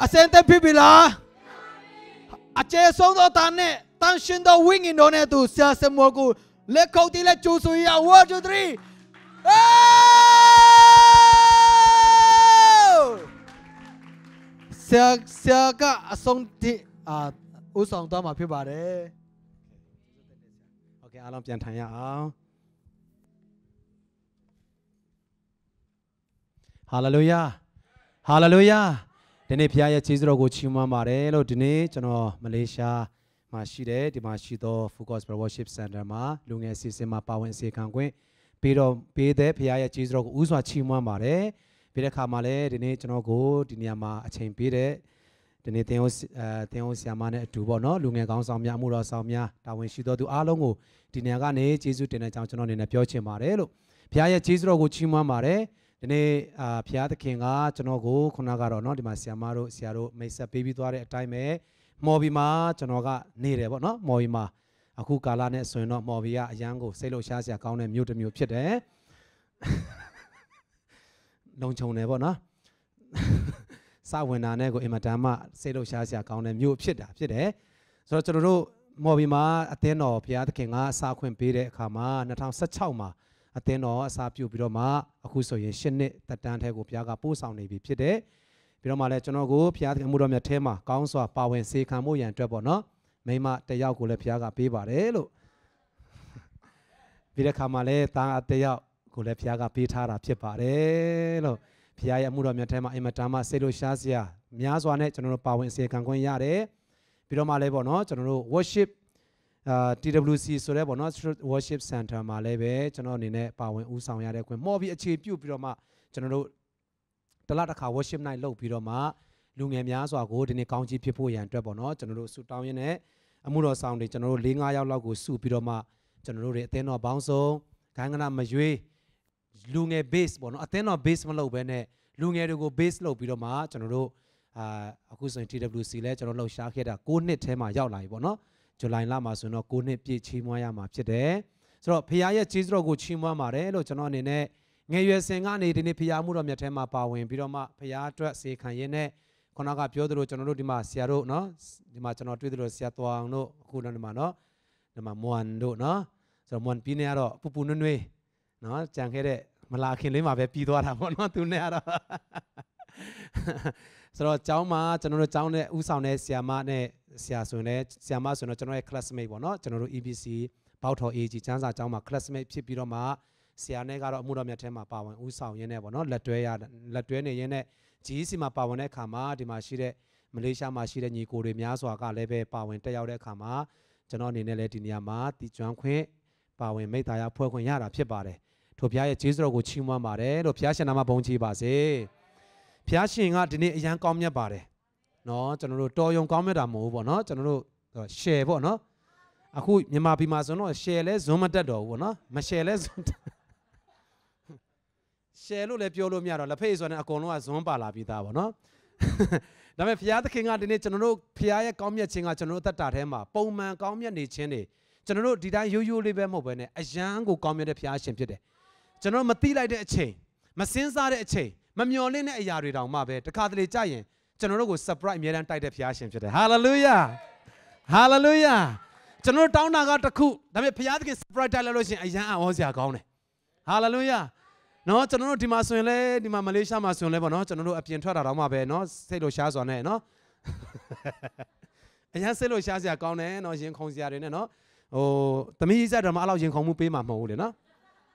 Ascente Pibila. A Jason Tane, Tanshin the wing in Done to Sasamoku. Let Cody let choose we are 1, 2, 3. Siaka a song Usong Dama Pibare. Okay, Alam Piantaya. Hallelujah. Hallelujah. Dene Pia Chizro go Chima Marelo, Dene, Jano, Malaysia, Mashide, Dimashito, Focus Worship Center, Ma, Lunga Sisima Power and Sekangwe, Pero, Pede, Pia Chizro, Uswa Chima Mare, Pede Kamale, Dene, Jano go, Diniama, a chain Pede, Dene Theos Yamane, Tubono, Lunga Gansam Yamura Samia, Tawin Shido to Alongo, Diniagane, Chizu, Dene Janson in a Pioche Marelo, Pia Chizro go Chima Mare. Dene Pia the King Chanogo, Konagaro, no, Dimasiamaro, Siaro, Mesa baby to a time, Mobima, Chanoga, Nere, but not Moima, Akukalane, so not Movia, Yango, Selo Shasi account and mute mute pit, Don't you never, no? Sawena nego imatama, Selo Shasi account and mute pit, so to Mobima, Ateno, Pia the King, Saquin Pide, Kama, Natam Sachama. Ateno, Sapu Biroma, Akuso Yeshin, Tatantego Piaga Pusa Navy Pide, Biroma Lechonogo, Piat Muromia Tema, Council, Power and Say Camoya and Trebono, Mayma, Teyago Le Piaga Pibarelo Vida Camale, Ta Teya, Gule Piaga Pitara Piparelo, Pia Muromia Tema, Imatama, Selo Shasia, Miazwane, General Power and Say Cangoyare, Biroma Lebono, General Worship. TWC ဆိုတဲ့ပေါ့နော် worship center မှာလည်းပဲကျွန်တော်အနေနဲ့ပါဝင်ဦးဆောင်ရတဲ့ခွင့်မော်ပြီးအခြေပြုပြီးတော့မှကျွန်တော်တို့တလတစ်ခါ worship night လုပ်ပြီးတော့မှလူငယ်များစွာကိုဒီနေ့ကောင်းချီးဖြစ်ဖို့ရန်အတွက်ပေါ့နော်ကျွန်တော်တို့ဆုတောင်းရင်းနဲ့အမှုတော်ဆောင်တွေကျွန်တော်တို့ 4-5 ယောက်လောက်ကိုစုပြီးတော့မှကျွန်တော်တို့တွေအသင်းတော်ပေါင်းစုံခိုင်းကနာမရွေးလူငယ် base ပေါ့နော်အသင်းတော် base မလုပ်ဘဲနဲ့လူငယ်တွေကို base လုပ်ပြီးတော့မှကျွန်တော်တို့အခုဆိုရင် TWC လဲကျွန်တော်လှုပ်ရှားခဲ့တာ9နှစ်ထဲမှာရောက်လာပြီပေါ့နော်ဇူလိုင်လမှာဆိုတော့9နှစ်ပြည့်ချီးမွမ်းရမှာဖြစ်တယ်ဆိုတော့ဖခင်ရဲ့ကျေးဇူးတော်ကိုချီးမွမ်းပါတယ်လို့ကျွန်တော်အနေနဲ့ငယ်ရွယ်စဉ်ကနေဒီနေ့ဖခင်မှုတော်မြတ်ထဲမှာပါဝင်ပြီးတော့မှဖခင်အတွက်စေခံရင်းနဲ့ခုနကပြောသလိုကျွန်တော်တို့ဒီမှာဆရာတို့နော်ဒီမှာကျွန်တော်တွေ့သလိုဆရာတော်အောင်တို့အခုတော့ဒီမှာနော်ဒီမှာမွန်တို့နော်ဆိုတော့မွန်ပြီးနေရတော့ပူပူနွေ့နွေ့နော်ကြံခဲ့တဲ့မလာခင်လေးမှာပဲပြီးသွားတာပေါ့နော်သူနဲ့ကတော့ဆိုတော့ကျောင်းမှာကျွန်တော်တို့ကျောင်းနဲ့ဦးဆောင်တဲ့ဆရာမနဲ့ဆရာဆိုရင်လည်းဆရာမဆိုတော့ကျွန်တော်ရဲ့ classmate ပေါ့နော်ကျွန်တော်တို့ EBC ဘောက်ထော် AG ကျန်းစာကျောင်းမှာ classmate ဖြစ်ပြီးတော့မှဆရာနဲ့ကတော့အမှုတော်မြတ်ထဲမှာပါဝင်ဦးဆောင်ရင်းနဲ့ပေါ့နော်လက်တွဲနေရင်းနဲ့ GC မှာပါဝင်တဲ့အခါမှာဒီမှာရှိတဲ့မလေးရှားမှာရှိတဲ့ညီကိုတွေများစွာကလည်းပဲပါဝင်တက်ရောက်တဲ့အခါမှာကျွန်တော်အနေနဲ့လည်းဒီနေရာမှာတည်ကျွမ်းခွင့်ပါဝင်မိသားရဖွဲ့ခွင့်ရတာဖြစ်ပါတယ်ထို့ဘုရားရဲ့ကျေးဇူးတော်ကိုချီးမွမ်းပါတယ်လို့ဘုရားရှင်နာမဘုန်းကြီးပါစေဘုရားရှင်ကဒီနေ့အရန်ကောင်းမြတ်ပါတယ်နော်ကျွန်တော်တို့တော်ယုံကောင်းမြတ်တာမဟုတ်ဘူးပေါ့နော်ကျွန်တော်တို့ share ပေါ့နော်အခုမြန်မာပြည်မှာဆိုတော့ share လဲဇွန်းမတက်တော့ဘူးပေါ့နော်မ share လဲဇွန်း share လို့လည်းပြောလို့မရတော့လက်ဖေးဆိုတဲ့အကုန်လုံးကဇွန်းပါလာပြီးသားပေါ့နော်ဒါပေမဲ့ဘုရားသခင်ကဒီနေ့ကျွန်တော်တို့ဘုရားရဲ့ကောင်းမြတ်ခြင်းကကျွန်တော်တို့အသက်တာထဲမှာပုံမှန်ကောင်းမြတ်နေခြင်းတွေကျွန်တော်တို့ဒီတိုင်းရိုးရိုးလေးပဲမဟုတ်ဘဲနဲ့အယံကိုကောင်းမြတ်တဲ့ဘုရားရှင်ဖြစ်တယ်ကျွန်တော်မသိလိုက်တဲ့အချိန်မစင်းစားတဲ့အချိန်မမျော်လင့်တဲ့အရာတွေတောင်မှပဲတခါတလေကြာရင်ကျွန်တော်တို့ကို surprise အများအားတိုက်တဲ့ဘုရားရှင်ဖြစ်တယ် hallelujah hallelujah ကျွန်တော်တောင်းတာကတခုဒါပေမဲ့ဘုရားသခင် surprise တိုက်လိုက်လို့ရှိရင်အယံအောစရာကောင်းတယ် hallelujah နော်ကျွန်တော်တို့ဒီမှာဆိုရင်လေဒီမှာမလေးရှားမှာဆိုရင်လေပေါ့နော်ကျွန်တော်တို့အပြင်ထွက်တာတော့မှပဲနော်စိတ်လို့ရှားစွာနဲ့နော်အယံစိတ်လို့ရှားစရာကောင်းတယ်နော်ရင်ခုန်စရာတွေနဲ့နော်ဟိုသမီးကြီးစက်တော့မှအဲ့လောက်ရင်ခုန်မှုပေးမှာမဟုတ်ဘူးလေနော်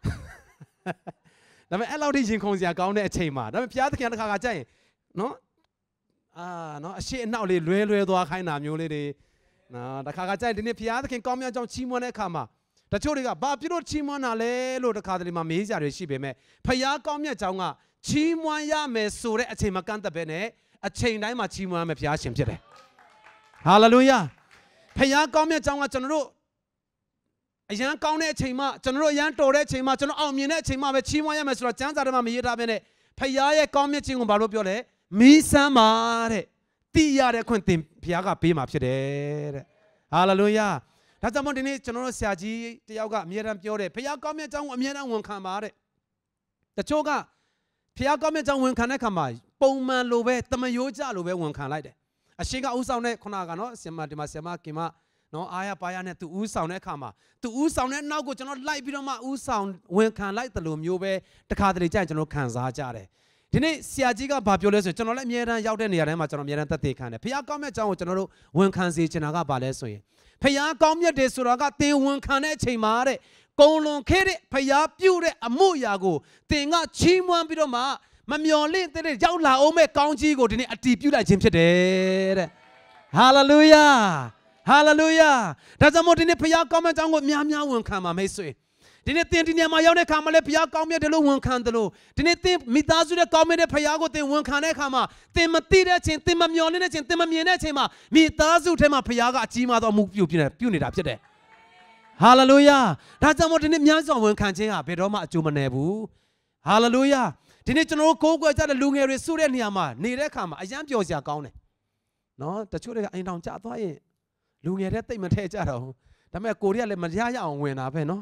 ဒါပေမဲ့အဲ့လောက်ထိရင်ခုန်စရာကောင်းတဲ့အချိန်မှာဒါပေမဲ့ဘုရားသခင်တစ်ခါကြာရင်နော်နော်အရှိအနောက်လေးလွဲသွားခိုင်းတာမျိုးလေးတွေနော်တစ်ခါကြာရင်ဒီနေ့ဘုရားသခင်ကောင်းမြတ်ကြောင်းချီးမွမ်းတဲ့အခါမှာတချို့တွေကဘာဖြစ်လို့ချီးမွမ်းတာလဲလို့တစ်ခါတလေမှမေးကြတယ်ရှိပေမဲ့ဘုရားကောင်းမြတ်ကြောင်းကချီးမွမ်းရမယ်ဆိုတဲ့အချိန်မှာကန့်သက်ပဲနဲ့အချိန်တိုင်းမှာချီးမွမ်းရမယ်ဘုရားရှင်ဖြစ်တယ်ဟာလေလုယာဘုရားကောင်းမြတ်ကြောင်းကကျွန်တော်တို့အရန်ကောင်းတဲ့အချိန်မှာကျွန်တော်တို့အရန်တော်တဲ့အချိန်မှာကျွန်တော်အောင်မြင်တဲ့အချိန်မှာပဲချီးမွမ်းရမယ်ဆိုတော့ကျမ်းစာထဲမှာမရေးထားဘဲနဲ့ဖခင်ရဲ့ကောင်းမြတ်ခြင်းကိုဘာလို့ပြောလဲမီးစမ်းပါတဲ့တည်ရတဲ့ခွင့်သင်ဖခင်ကပေးမှာဖြစ်တယ်တဲ့ဟာလေလုယာဒါကြောင့်မို့ဒီနေ့ကျွန်တော်တို့ဆရာကြီးတယောက်ကအမြဲတမ်းပြောတယ်ဖခင်ကောင်းမြတ်ခြင်းကိုအမြဲတမ်းဝန်ခံပါတဲ့တချို့ကဖခင်ကောင်းမြတ်ခြင်းဝန်ခံတဲ့အခါမှာပုံမှန်လိုပဲတမယိုးကြလိုပဲဝန်ခံလိုက်တယ်အရှိကဥဆောင်တဲ့ခုနကနော်ဆီမဒီမှာဆီမကင်မနော်အားရပါရနဲ့သူဥဆောင်တဲ့အခါမှာသူဥဆောင်တဲ့နောက်ကိုကျွန်တော်လိုက်ပြီးတော့မှဥဆောင်ဝန်ခံလိုက်တယ်လို့မျိုးပဲတခါတလေကြာကျွန်တော်ခံစားကြတယ်ဒီနေ့ဆရာကြီးကဘာပြောလဲဆိုကျွန်တော်လည်းအမြဲတမ်းရောက်တဲ့နေရာတိုင်းမှာကျွန်တော်အမြဲတမ်းသက်သေခံတယ်ဖခင်ကောင်းမြတ်ကြောင်းကိုကျွန်တော်တို့ဝန်ခံစေချင်တာကဘာလဲဆိုရင်ဖခင်ကောင်းမြတ်တယ်ဆိုတာကသင်ဝန်ခံတဲ့အချိန်မှာတဲ့ကုံလွန်ခဲ့တဲ့ဖခင်ပြုတဲ့အမှုရာကိုသင်ကချီးမွမ်းပြီးတော့မှမမျော်လင့်တဲ့ရောက်လာအောင်မဲ့ကောင်းကြီးကိုဒီနေ့အတည်ပြုလိုက်ခြင်းဖြစ်တယ်တဲ့ဟာလေလုယာဟာလေလုယာဒါကြောင့်မို့ဒီနေ့ဖခင်ကောင်းမြတ်ကြောင်းကိုများများဝန်ခံပါမိတ်ဆွေဒီနေ့သင်ဒီနေရာမှာရောက်တဲ့အခါမှာလည်းဘုရားကောင်းမြတ်တယ်လို့ဝန်ခံတယ်လို့ဒီနေ့သင်မိသားစုတဲ့ကောင်းမြတ်တဲ့ဘုရားကိုသင်ဝန်ခံတဲ့အခါမှာသင်မသိတဲ့အချိန်သင်မမျှော်လင့်တဲ့အချိန်သင်မမြင်တဲ့အချိန်မှာမိသားစုထဲမှာဘုရားကအကြီးမားသောအမှုပြုနေတာဖြစ်တယ်ဟာလေလုယာဒါကြောင့်မို့ဒီနေ့များစွာဝန်ခံခြင်းဟာဘယ်တော့မှအကျိုးမနည်းဘူးဟာလေလုယာဒီနေ့ကျွန်တော်တို့ကိုးကွယ်ကြတဲ့လူငယ်တွေစုတဲ့နေရာမှာနေတဲ့အခါမှာအယံပျော်စရာကောင်းတယ်နော်တချို့တွေကအိမ်ထောင်ကြသွားရင်လူငယ်တွေတိတ်မထဲကြတော့ဒါပေမဲ့ကိုရီးယားလည်းမရရအောင်ဝင်တာပဲနော်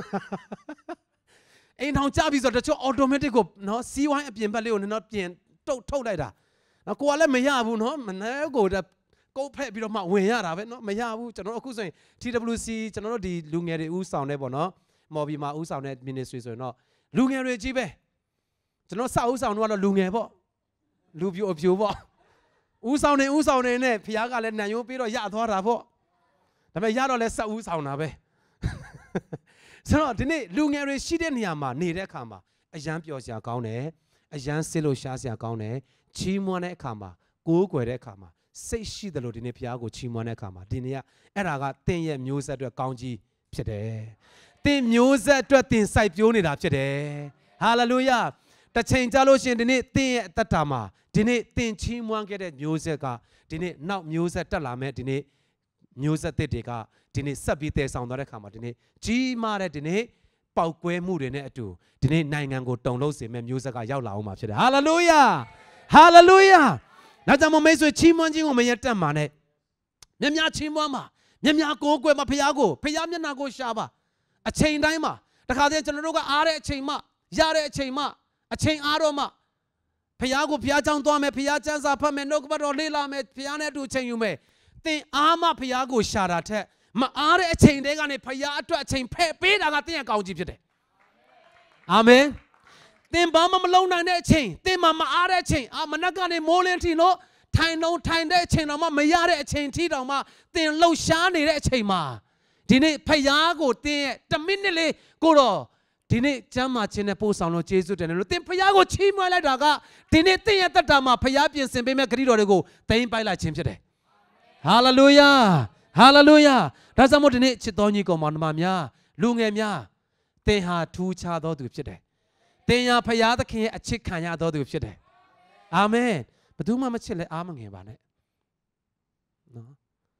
အိမ်ထောင်ကြပြီဆိုတော့တချို့ automatic ကိုနော်စီးဝိုင်းအပြင်ဘက်လေးကိုနော်ပြင်ထုတ်လိုက်တာနော်ကိုကလည်းမရဘူးနော်မနှဲကိုကုတ်ဖက်ပြီးတော့မှဝင်ရတာပဲနော်မရဘူးကျွန်တော်တို့အခုဆိုရင် TWC ကျွန်တော်တို့ဒီလူငယ်တွေဥဆောင်နေပေါ့နော်မော်ဘီမှာဥဆောင်တဲ့ ministry ဆိုရင်တော့လူငယ်တွေကြီးပဲကျွန်တော်စဥဆောင်တော့လူငယ်ပေါ့လူပြိုအပြိုပေါ့ဥဆောင်နေနဲ့ဖခင်ကလည်းနံရိုးပြီးတော့ရသွားတာပေါ့ဒါပေမဲ့ရတော့လဲစဥဆောင်တာပဲဆိုတော့ဒီနေ့လူငယ်တွေရှိတဲ့နေရာမှာနေတဲ့အခါမှာအယံပျော်စရာကောင်းတယ်အယံစစ်လို့ရှားစရာကောင်းတယ်ချီးမွမ်းတဲ့အခါမှာကိုးကွယ်တဲ့အခါမှာစိတ်ရှိတယ်လို့ဒီနေ့ဘုရားကိုချီးမွမ်းတဲ့အခါမှာဒီနေ့ကအဲ့ဒါကသင်ရဲ့မျိုးဆက်အတွက်ကောင်းကြီးဖြစ်တယ်သင်မျိုးဆက်အတွက်သင်စိုက်ပျိုးနေတာဖြစ်တယ်ဟာလေလုယာတစ်ချိန်ကြာလို့ရှိရင်ဒီနေ့သင်ရဲ့အသက်တာမှာဒီနေ့သင်ချီးမွမ်းခဲ့တဲ့မျိုးဆက်ကဒီနေ့နောက်မျိုးဆက်တက်လာမဲ့ဒီနေ့မျိုးဆက်သစ်တွေကဒီနေ့ဆက်ပြီးတည်ဆောင်သွားတဲ့ခါမှာဒီနေ့ကြီးမားတဲ့ဒီနေ့ပေါက်ကွဲမှုတွေနဲ့အတူဒီနေ့နိုင်ငံကိုတုံလို့စေမဲ့မျိုးဆက်ကရောက်လာအောင်မှာဖြစ်တယ်ဟာလေလုယာဟာလေလုယာနောက်ကြောင့်မိတ်ဆွေချီးမွမ်းခြင်းကိုမရတတ်ပါနဲ့မြများချီးမွမ်းပါမြများကိုးကွယ်ပါဖခင်မျက်နှာကိုရှာပါအချိန်တိုင်းမှာတခါတည်းကျွန်တော်တို့ကအားတဲ့အချိန်မှရတဲ့အချိန်မှအချိန်အားတော့မှဖခင်ကိုဘုရားကြောင့်သွားမယ်ဖခင်ကျမ်းစာဖတ်မယ်နှုတ်ကပတ်တော်လေ့လာမယ်ဖခင်နဲ့အတူချိန်ယူမယ်သင်အားမဖခင်ကိုရှာတာထက်မအားတဲ့အချိန်တွေကနေဖခင်အတွက်အချိန်ဖဲ့ပေးတာကသင်ရဲ့ကောင်းကြီးဖြစ်တယ်အာမင်သင်ဘာမှမလုပ်နိုင်တဲ့အချိန်သင်မအားတဲ့အချိန်မနက်ကနေမိုးလင်းထီလို့ထိုင်တဲ့အချိန်တော့မှမရတဲ့အချိန်ထီတောင်မှသင်လှုပ်ရှားနေတဲ့အချိန်မှာဒီနေ့ဖခင်ကိုသင်ရဲ့1မိနစ်လေးကိုတော့ဒီနေ့ကျမ်းမာခြင်းနဲ့ပို့ဆောင်လို့ယေရှုတင်တယ်လို့သင်ဖခင်ကိုချီးမွမ်းလိုက်တာကဒီနေ့သင်ရဲ့သက်တာမှာဖခင်ပြင်ဆင်ပေးမဲ့ဂရုတော်တွေကိုသိမ်းပိုက်လိုက်ခြင်းဖြစ်တယ်ဟာလေလုယာဟာလေလုယာဒါကြောင့်မို့ဒီနေ့ချစ်တော်ညီကောင်မောင်နှမများလူငယ်များသင်ဟာထူးခြားသောသူဖြစ်တယ်သင်ဟာဖခင်သခင်ရဲ့အချစ်ခံရသောသူဖြစ်တယ်အာမင်ဘယ်သူမှမချစ်လဲအားမငယ်ပါနဲ့နော်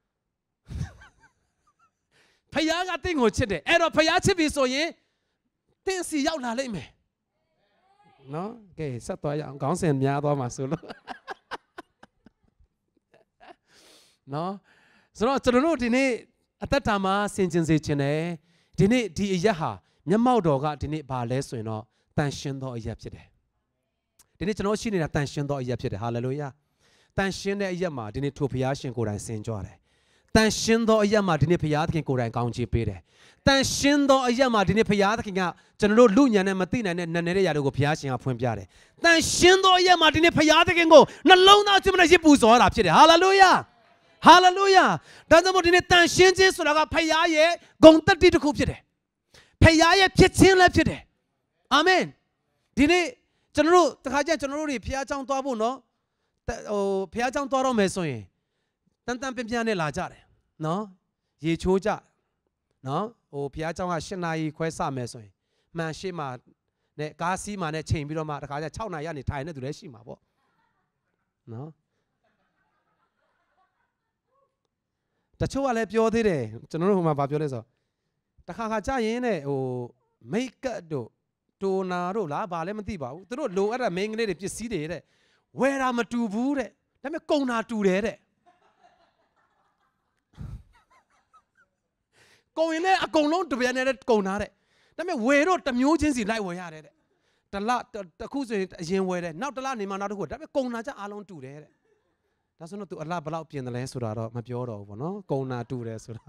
ဖခင်ကသင်ကိုချစ်တယ်အဲ့တော့ဖခင်ချစ်ပြီဆိုရင်သင်စီရောက်လာလိမ့်မယ်နော်ကဲဆက်သွားရအောင်ခေါင်းစဉ်များသွားမှာဆိုလို့နော်ဆိုတော့ကျွန်တော်တို့ဒီနေ့အသက်တာမှာဆင်ခြင်စေခြင်းနဲ့ဒီနေ့ဒီအရက်ဟာမျက်မှောက်တော်ကဒီနေ့ဘာလဲဆိုရင်တော့တန်ရှင်းသောအရက်ဖြစ်တယ်ဒီနေ့ကျွန်တော်ရှိနေတာတန်ရှင်းသောအရက်ဖြစ်တယ်ဟာလေလုယာတန်ရှင်းတဲ့အရက်မှာဒီနေ့ထိုဘုရားရှင်ကိုယ်တိုင်ဆင်ကြွတယ်တန်ရှင်းသောအရက်မှာဒီနေ့ဘုရားသခင်ကိုယ်တိုင်ကောင်းချီးပေးတယ်တန်ရှင်းသောအရက်မှာဒီနေ့ဘုရားသခင်ကကျွန်တော်တို့လူညံနဲ့မသိနိုင်တဲ့နတ်နေတဲ့ຢာတွေကိုဘုရားရှင်ကဖွင့်ပြတယ်တန်ရှင်းသောအရက်မှာဒီနေ့ဘုရားသခင်ကိုနှလုံးသားကျွမ်းနဲ့ရစ်ပူဇော်တာဖြစ်တယ်ဟာလေလုယာဟာလေလုယာဒါကြောင့်မို့ဒီနေ့တန်ရှင်းခြင်းဆိုတာကဖခင်ရဲ့ဂုဏ်သတ္တိတစ်ခုဖြစ်တယ်ဖခင်ရဲ့ဖြစ်ခြင်းလည်းဖြစ်တယ်အာမင်ဒီနေ့ကျွန်တော်တို့တခါကျကျွန်တော်တို့တွေဖခင်ကြောင့်သွားဖို့နော်ဖခင်ကြောင့်သွားတော့မယ်ဆိုရင်တန်တန်ပြင်းပြင်းနဲ့လာကြတယ်နော်ရေချိုးကြနော်ဖခင်ကြောင့်က8နာရီခွဲစမယ်ဆိုရင်မှန်ရှိမှနဲ့ကားစီးမှနဲ့ချိန်ပြီးတော့မှတခါကျ6နာရီကနေထိုင်နေသူလည်းရှိမှာပေါ့နော်တချို့ကလည်းပြောသေးတယ်ကျွန်တော်တို့ဟိုမှာဗာပြောလဲဆိုတခါခါကြာရင်တဲ့မိတ်ကပ်တို့တိုနာတို့လားဗာလည်းမသိပါဘူးသူတို့လိုအဲ့ဒါမိန်းကလေးတွေပစ္စည်းတွေတဲ့ဝယ်တာမတူဘူးတဲ့ဒါပေမဲ့ကုန်တာတူတယ်တဲ့ကုန်ရင်လည်းအကုန်လုံးတပြက်နဲ့ကုန်တာတဲ့ဒါပေမဲ့ဝယ်တော့တစ်မျိုးချင်းစီလိုက်ဝယ်ရတယ်တဲ့တလတစ်ခုဆိုရင်အရင်ဝယ်တယ်နောက်တလနေမှနောက်တစ်ခုဒါပေမဲ့ကုန်နာကြအားလုံးတူတယ်တဲ့ဒါဆိုတော့ तू အလားဘလောက်ပြင်တယ်လဲဆိုတာတော့မပြောတော့ဘူးပေါ့နော်ကုန်နာတူတယ်ဆိုတာ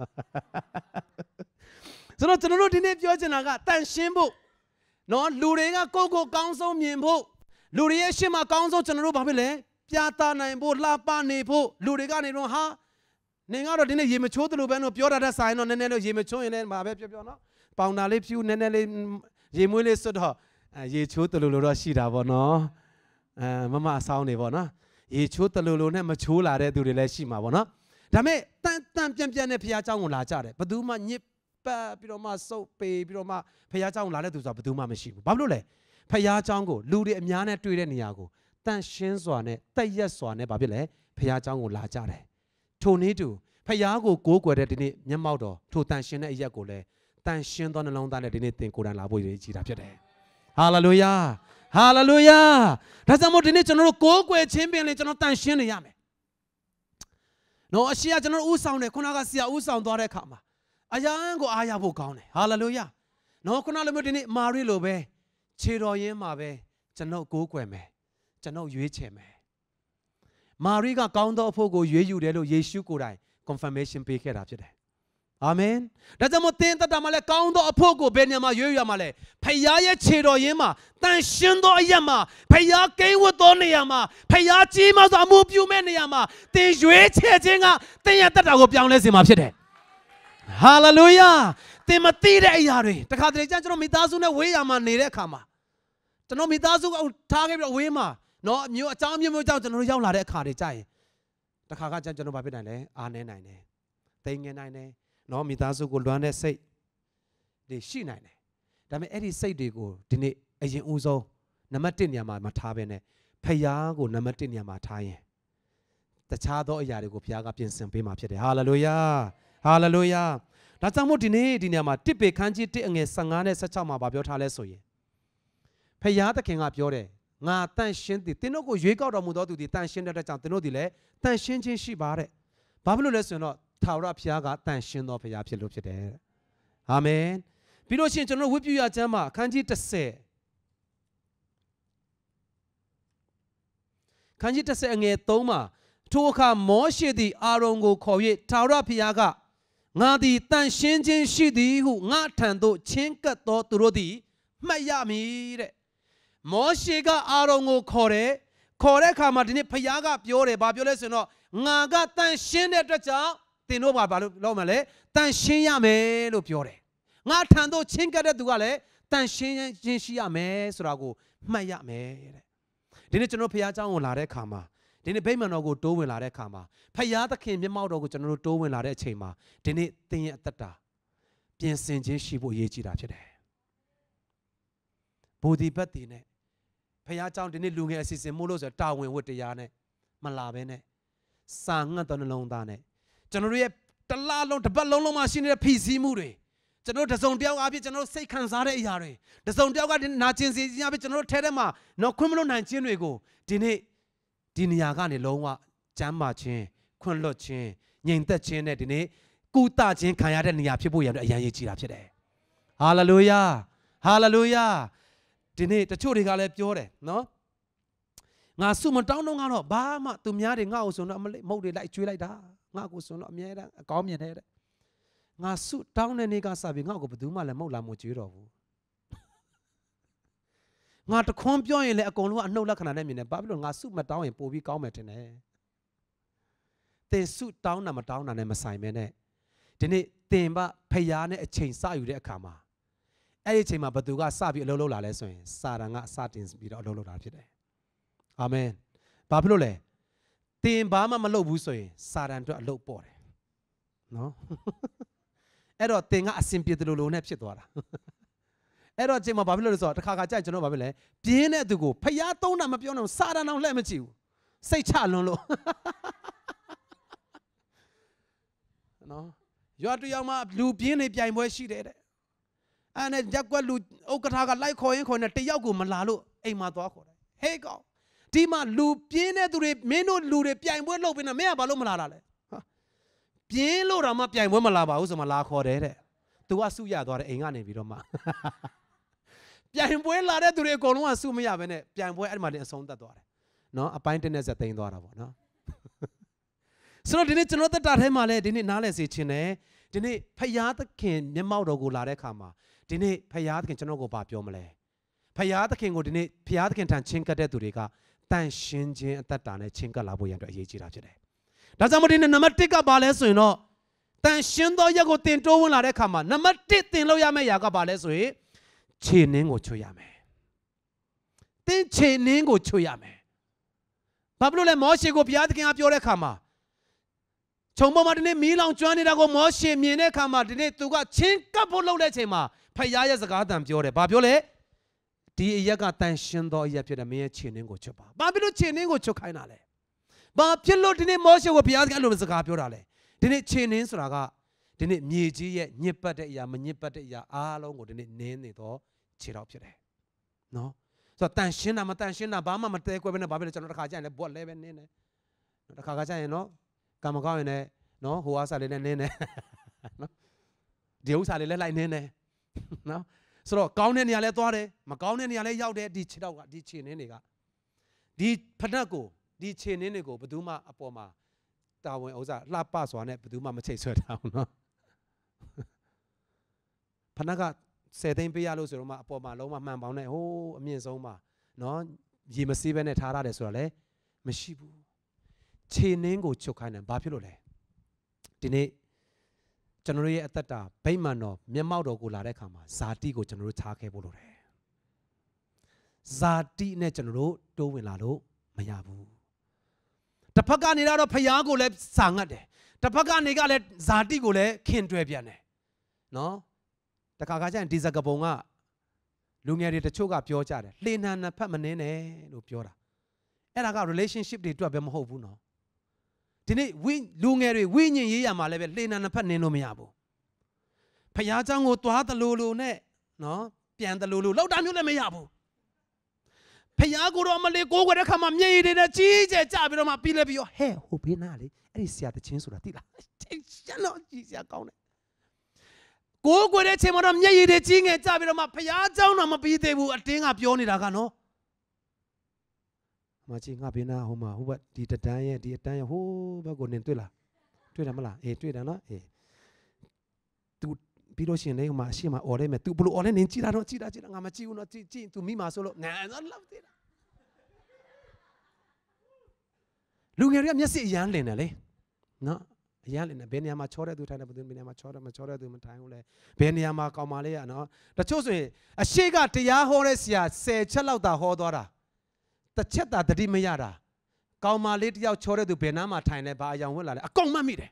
ဆိုတော့ကျွန်တော်တို့ဒီနေ့ပြောချင်တာကတန်ရှင်းဖို့နော်လူတွေကကိုယ့်ကိုကောင်းဆုံးမြင်ဖို့လူတွေရဲ့ရှေ့မှာကောင်းဆုံးကျွန်တော်တို့ဘာဖြစ်လဲပြသနိုင်ဖို့လှပနေဖို့လူတွေကနေတော့ဟာနေကတော့ဒီနေ့ရေမချိုးသလိုပဲလို့ပြောတာတဲ့ဆိုင်တော့နည်းနည်းလေးရေမချိုးရင်လည်းမှာပဲပြောနော်ပေါင်တာလေးဖြူနည်းနည်းလေးရေမွေးလေးစွတ်တော့ရေချိုးသလိုလိုတော့ရှိတာပေါ့နော်မမအဆောင်နေပေါ့နော်ရေချိုးသလိုလိုနဲ့မချိုးလာတဲ့သူတွေလည်းရှိမှာပေါ့နော်ဒါပေမဲ့တန်ပြန်နဲ့ဖခင်เจ้าကိုလာကြတယ်ဘယ်သူမှညစ်ပတ်ပြီးတော့မှစုပ်ပေပြီးတော့မှဖခင်เจ้าကိုလာတဲ့သူဆိုတာဘယ်သူမှမရှိဘူးဘာဖြစ်လို့လဲဖခင်เจ้าကိုလူတွေအများနဲ့တွေ့တဲ့နေရာကိုတန်ရှင်းစွာနဲ့တက်ရက်စွာနဲ့ဘာဖြစ်လဲဖခင်เจ้าကိုလာကြတယ်ထိုနည်းတူဖခင်ကိုကိုးကွယ်တဲ့ဒီနေ့မျက်မှောက်တော်ထိုတန်ရှင်းတဲ့အရက်ကိုလည်းတန်ရှင်းသောနှလုံးသားနဲ့ဒီနေ့သင်ကိုယ်တိုင်လာဖို့ရည်ကြည်တာဖြစ်တယ်ဟာလေလုယာဟာလေလုယာဒါကြောင့်မို့ဒီနေ့ကျွန်တော်တို့ကိုးကွယ်ခြင်းပင်လေကျွန်တော်တန်ရှင်းနေရမယ်နော်အရှိကကျွန်တော်တို့ဥဆောင်တယ်ခုနကဆရာဥဆောင်သွားတဲ့အခါမှာအယံကိုအားရဖို့ကောင်းတယ်ဟာလေလုယာနော်ခုနလိုမျိုးဒီနေ့မာရိလိုပဲခြေတော်ရင်းမှာပဲကျွန်တော်ကိုးကွယ်မယ်ကျွန်တော်ရွေးချယ်မယ်မာရိကကောင်းသောအဖို့ကိုရွေးယူတယ်လို့ယေရှုကိုယ်တိုင် confirmation ပေးခဲ့တာဖြစ်တယ်အာမင်ဒါကြောင့်မို့သင်တတ်တာမှလည်းကောင်းသောအဖို့ကိုဘယ်နေရာမှာရွေးရမှာလဲဖခင်ရဲ့ခြေတော်ရင်းမှာတန်ရှင်းသောအရာမှာဖခင်ကိန်းဝတ်သောနေရာမှာဖခင်ကြီးမားစွာအမှုပြုမဲ့နေရာမှာသင်ရွေးချယ်ခြင်းကသင်ရဲ့တတ်တာကိုပြောင်းလဲစေမှာဖြစ်တယ်ဟာလေလုယာသင်မသိတဲ့အရာတွေတခါတလေကျကျွန်တော်မိသားစုနဲ့ဝေးရမှာနေတဲ့အခါမှာကျွန်တော်မိသားစုကထားခဲ့ပြီးတော့ဝေးမှာနော်အမျိုးအကြောင်းမျိုးကြောင့်ကျွန်တော်တို့ရောက်လာတဲ့အခါတွေကြာရင်တခါကကျွန်တော်ဘာဖြစ်နိုင်လဲအားနေနိုင်တယ်တိမ်ငင်နိုင်တယ်နော်မိသားစုကိုလွမ်းတဲ့စိတ်တွေရှိနိုင်တယ်ဒါပေမဲ့အဲ့ဒီစိတ်တွေကိုဒီနေ့အရင်ဦးဆုံးနံပါတ်1နေရာမှာမထားဘဲနဲ့ဖခင်ကိုနံပါတ်1နေရာမှာထားရင်တခြားသောအရာတွေကိုဘုရားကပြင်ဆင်ပေးမှာဖြစ်တယ်ဟာလေလုယာဟာလေလုယာဒါကြောင့်မို့ဒီနေ့ဒီနေရာမှာ1ပေခန်းကြီး1အငယ်15နဲ့16မှာဗာပြောထားလဲဆိုရင်ဖခင်သခင်ကပြောတယ်ငါတန်ရှင်းသည်သင်တို့ကိုရွေးကောက်တော်မူသောသူသည်တန်ရှင်းတဲ့အတွက်ကြောင့်သင်တို့သည်လည်းတန်ရှင်းခြင်းရှိပါတဲ့ဘာဖြစ်လို့လဲဆိုရင်တော့ထာဝရဘုရားကတန်ရှင်းသောဘုရားဖြစ်လို့ဖြစ်တယ်အာမင်ပြီးလို့ရှိရင်ကျွန်တော်ဝိပုယကျမ်းမှာအခန်းကြီး10ခန်းကြီး10အငယ်3မှာထိုအခါမောရှေသည်အာရုန်ကိုခေါ်၍ထာဝရဘုရားကငါသည်တန်ရှင်းခြင်းရှိသည်ဟုငါထံသို့ချင်းကပ်သောသူတို့သည်မှတ်ရမည်တဲ့မောရှေကအာရုန်ကိုခေါ်တဲ့အခါမှာဒီနေ့ဘုရားကပြောတယ်ဘာပြောလဲဆိုရင်တော့ငါကတန်ရှင်းတဲ့အတွက်ကြောင့်သင်တို့ဘာလို့လုပ်မလဲတန်ရှင်းရမယ်လို့ပြောတယ်ငါထံသို့ချင်းကပ်တဲ့သူကလည်းတန်ရှင်းခြင်းရှိရမယ်ဆိုတာကိုမှတ်ရမယ်တဲ့ဒီနေ့ကျွန်တော်ဘုရားเจ้าကိုလာတဲ့အခါမှာဒီနေ့ဗိမာန်တော်ကိုတိုးဝင်လာတဲ့အခါမှာဖခင်သခင်မျက်မှောက်တော်ကိုကျွန်တော်တို့တိုးဝင်လာတဲ့အချိန်မှာဒီနေ့သင်ရဲ့အသက်တာပြင်ဆင်ခြင်းရှိဖို့အရေးကြီးတာဖြစ်တယ်။ဘူဒီဘတ်တီနဲ့ဖခင်เจ้าဒီနေ့လူငယ်အစီအစဉ်မို့လို့ဆိုတာဝန်ဝတ္တရားနဲ့မလာဘဲနဲ့စာငတ်တော်နှလုံးသားနဲ့ကျွန်တော်တို့ရဲ့တလားလုံးတစ်ပတ်လုံးမှရှိနေတဲ့ဖိစီးမှုတွေကျွန်တော်တစုံတယောက်အဖြစ်ကျွန်တော်စိတ်ခံစားတဲ့အရာတွေတစုံတယောက်ကနာကျင်စေခြင်းအဖြစ်ကျွန်တော်တို့ထဲထဲမှာတော့ခွင့်မလွတ်နိုင်ခြင်းတွေကိုဒီနေ့ဒီနေရာကနေလုံးဝကျမ်းမာခြင်းခွင့်လွတ်ခြင်းငြိမ်သက်ခြင်းနဲ့ဒီနေ့ကုသခြင်းခံရတဲ့နေရာဖြစ်ဖို့ရတဲ့အရန်ရည်ကြီးတာဖြစ်တယ်။ဟာလေလုယာဟာလေလုယာဒီနေ့တချို့တွေကလည်းပြောတယ်နော်ငါစုမတောင်းတော့ကတော့ဘာမှသူများတွေငါ့ကိုဆိုတော့မုတ်တွေလိုက်ကျွေးလိုက်တာငါ့ကိုဆိုတော့အမြဲတမ်းအကောင်းမြင်တဲ့ငါစုတောင်းတဲ့နေ့ကစပြီးငါ့ကိုဘယ်သူမှလည်းမုတ်လာမကျွေးတော့ဘူးငါတခွန်းပြောရင်လည်းအကုန်လုံးကအနှုတ်လက္ခဏာနဲ့မြင်တယ်ဘာဖြစ်လို့ငါစုမတောင်းရင်ပိုပြီးကောင်းမယ်ထင်တယ်သင်စုတောင်းတာမတောင်းတာနဲ့မဆိုင်ပဲနဲ့ဒီနေ့သင်ဖယားနဲ့အချိန်စယူတဲ့အခါမှာအဲ့ဒီအချိန်မှာဘသူကစပြီးအလုပ်လုပ်လာလဲဆိုရင်စာတန်ကစတင်ပြီးတော့အလုပ်လုပ်တာဖြစ်တယ်အာမင်ဘာဖြစ်လို့လဲသင်ဘာမှမလုပ်ဘူးဆိုရင်စာတန်တို့အလုပ်ပေါ်တယ်နော်အဲ့တော့သင်ကအစင်ပြေတယ်လို့နဲ့ဖြစ်သွားတာအဲ့တော့အချိန်မှာဘာဖြစ်လို့လဲဆိုတော့တစ်ခါကြိုက်ကျွန်တော်ဘာဖြစ်လဲပြင်းတဲ့သူကိုဖျားသုံးတာမပြောတော့စာတန်အောင်လှည့်မကြည့်ဘူးစိတ်ချလွန်းလို့နော်ရွာတူရောက်မှလူပြင်းနေပြိုင်ပွဲရှိတယ်တဲ့အဲ့နဲ့ရက်ကွက်လူဥက္ကဋ္ဌကလိုက်ခေါ်ရင်ခေါ်နေတယောက်ကိုမလာလို့အိမ်မှာသွားခေါ်တယ်ဟေးကောင်ဒီမှာလူပြင်းတဲ့သူတွေမင်းတို့လူတွေပြိုင်ပွဲလုပ်ပြီးနေမင်းကဘာလို့မလာတာလဲပြင်းလို့တော့မှပြိုင်ပွဲမလာပါဘူးဆိုမှလာခေါ်တယ်တဲ့သူကစုရသွားတယ်အိမ်ကနေပြီးတော့မှပြန်ပွဲလာတဲ့သူတွေအကုန်လုံးကစုမရဘဲနဲ့ပြန်ပွဲအဲ့ဒီမှာတင်အဆုံးသတ်သွားတယ်နော်အပိုင်းတစ်နဲ့ဆက်သိမ်းသွားတာပေါ့နော်ဆိုတော့ဒီနေ့ကျွန်တော်တက်တာထဲမှာလဲဒီနေ့နားလဲစေခြင်းနဲ့ဒီနေ့ဖယားသခင်မျက်မှောက်တော်ကိုလာတဲ့အခါမှာဒီနေ့ဖယားသခင်ကျွန်တော်ကိုဘာပြောမလဲဖယားသခင်ကိုဒီနေ့ဖယားသခင်ထံချင်းကပ်တဲ့သူတွေကတန်ရှင်းခြင်းအသက်တာနဲ့ချင်းကပ်လာဖို့ရန်အတွက်အရေးကြီးတာဖြစ်တယ်ဒါကြောင့်မို့ဒီနေ့နံပါတ်1ကဘာလဲဆိုရင်တော့တန်ရှင်းသောရက်ကိုတင်တိုးဝင်လာတဲ့အခါမှာနံပါတ်1တင်လို့ရမယ့်ຢာကဘာလဲဆိုရင်ခြေနှင်းကိုချွတ်ရမယ်တင်းခြေနှင်းကိုချွတ်ရမယ်ဘာဖြစ်လို့လဲမောရှေကိုဘုရားသခင်ကပြောတဲ့အခါမှာခြုံပေါ်မှာဒီနေ့မီးလောင်ကျွမ်းနေတာကိုမောရှေမြင်တဲ့အခါမှာဒီနေ့သူကချင်းကပ်ဖို့လုပ်တဲ့အချိန်မှာဖယားရဲ့စကားတန်ပြောတယ်ဘာပြောလဲဒီအရက်ကတန်ရှင်းသောအရက်ဖြစ်တယ်မင်းရဲ့ခြေနှင်းကိုချွတ်ပါဘာဖြစ်လို့ခြေနှင်းကိုချွတ်ခိုင်းတာလဲဘာဖြစ်လို့ဒီနေ့မောရှေကိုဘုရားသခင်အဲ့လိုစကားပြောတာလဲဒီနေ့ခြေနှင်းဆိုတာကဒီနေ့မြေကြီးရဲ့ညစ်ပတ်တဲ့အရာမညစ်ပတ်တဲ့အရာအားလုံးကိုဒီနေ့နင်းနေတော့ခြေတော့ဖြစ်တယ်နော်ဆိုတော့တန်ရှင်းတာမတန်ရှင်းတာဘာမှမတဲကွဲဘဲနဲ့ဘာဖြစ်လဲကျွန်တော်တစ်ခါကျရင်လည်းဘွက်လဲပဲနင်းတယ်တစ်ခါကျရင်နော်ကံမကောင်းရင်လည်းနော်ဟိုအားစားလေးနဲ့နင်းတယ်နော်ဒီဥစ္စာလေးလည်းလိုက်နင်းတယ်နော်ဆိုတော့ကောင်းတဲ့နေရာလဲသွားတယ်မကောင်းတဲ့နေရာလဲရောက်တယ်ဒီခြေတော့ကဒီခြေနှင်းတွေကဒီဖက်ကိုဒီခြေနှင်းတွေကိုဘယ်သူမှအပေါ်မှာတာဝန်ဥစ္စာလှပစွာနဲ့ဘယ်သူမှမချိတ်ဆွဲထားဘူးနော်ဖက်က10 သိန်းပေးရလို့ဆိုတော့မှအပေါ်မှာလုံးဝမှန်ပေါင်းနဲ့ဟိုးအမြင့်ဆုံးမှာနော်ရေမစေးပဲနဲ့ထားရတယ်ဆိုတော့လေမရှိဘူးခြေနှင်းကိုချုပ်ခိုင်းတယ်ဘာဖြစ်လို့လဲဒီနေ့ကျွန်တော်ရဲ့အသက်တာဗိမာန်တော်မျက်မှောက်တော်ကိုလာတဲ့အခါမှာဇာတိကိုကျွန်တော်တို့ထားခဲ့ဖို့လိုတယ်ဇာတိနဲ့ကျွန်တော်တို့တိုးဝင်လာလို့မရဘူးတစ်ဖက်ကနေတော့ဖယားကိုလည်းစာငတ်တယ်တစ်ဖက်ကနေကလည်းဇာတိကိုလည်းခင်တွယ်ပြန်တယ်နော်တခါကျရင်ဒီစကပုံကလူငယ်တွေတချို့ကပြောကြတယ်လှေနှံနှစ်ဖက်မနှင်းနဲ့လို့ပြောတာအဲ့ဒါက relationship တွေအတွက်ပဲမဟုတ်ဘူးနော်ဒီနေ့လူငယ်တွေဝိညာဉ်ရေးရမှာလည်းပဲလှေနှံနှစ်ဖက်နှင်းလို့မရဘူးဖယားเจ้าကိုသွားတလူလူနဲ့နော်ပြန်တလူလူလောက်တာမျိုးလည်းမရဘူးဖယားကိုတော့မလေးကိုးကွယ်တဲ့ခါမှာမျက်ရည်တွေနဲ့ကြီးကျယ်ကြပြီးတော့မှပြီးလဲပြီးတော့ဟဲ့ဟိုဘေးနားလေအဲ့ဒီဆရာတချင်းဆိုတာသိလားရှင်းတော့ကြီးစရာကောင်းတယ်ကိုးကွယ်တဲ့ချိန်မှာတော့မျက်ရည်တွေကြီးငယ်ကြပြီးတော့မှဖယားเจ้าတော့မပြီးသေးဘူးအတင်းကပြောနေတာကနော်မကြီးငါဘေးနားဟိုမှာဟိုဘက်ဒီတန်းရဲ့ဒီအတန်းရဲ့ဟိုဘက်ကိုနင်တွေ့လားတွေ့တယ်မလားအေးတွေ့တယ်နော်အေး तू ပြီးလို့ရှိရင်လေဟိုမှာအရှိမအော်လိုက်မယ် तू ဘလို့အော်လဲနင်ကြည့်တာတော့ကြည့်တာငါမကြည့်ဘူးနော်ကြည့် तू မိမှာဆိုလို့ငါလောက်သေးတာလူငယ်တွေကမျက်စိအရမ်းလင်တယ်လေနော်အရမ်းလင်တယ်ဘယ်နေရာမှာချောတဲ့သူထိုင်တယ်ဘယ်နေရာမှာချောတယ်မချောတဲ့သူမထိုင်ဘူးလေဘယ်နေရာမှာကောင်းပါလေရနော်တချို့ဆိုရင်အရှိကတရားဟောတဲ့ဆရာ10 ချက်လောက်သာဟောသွားတာတစ်ချက်သာတတိမရတာကောင်းပါလေတယောက်ချောတဲ့သူဘယ်နားမှာထိုင်လဲဘာအယောင်ဝတ်လာလဲအကုန်မှတ်မိတယ်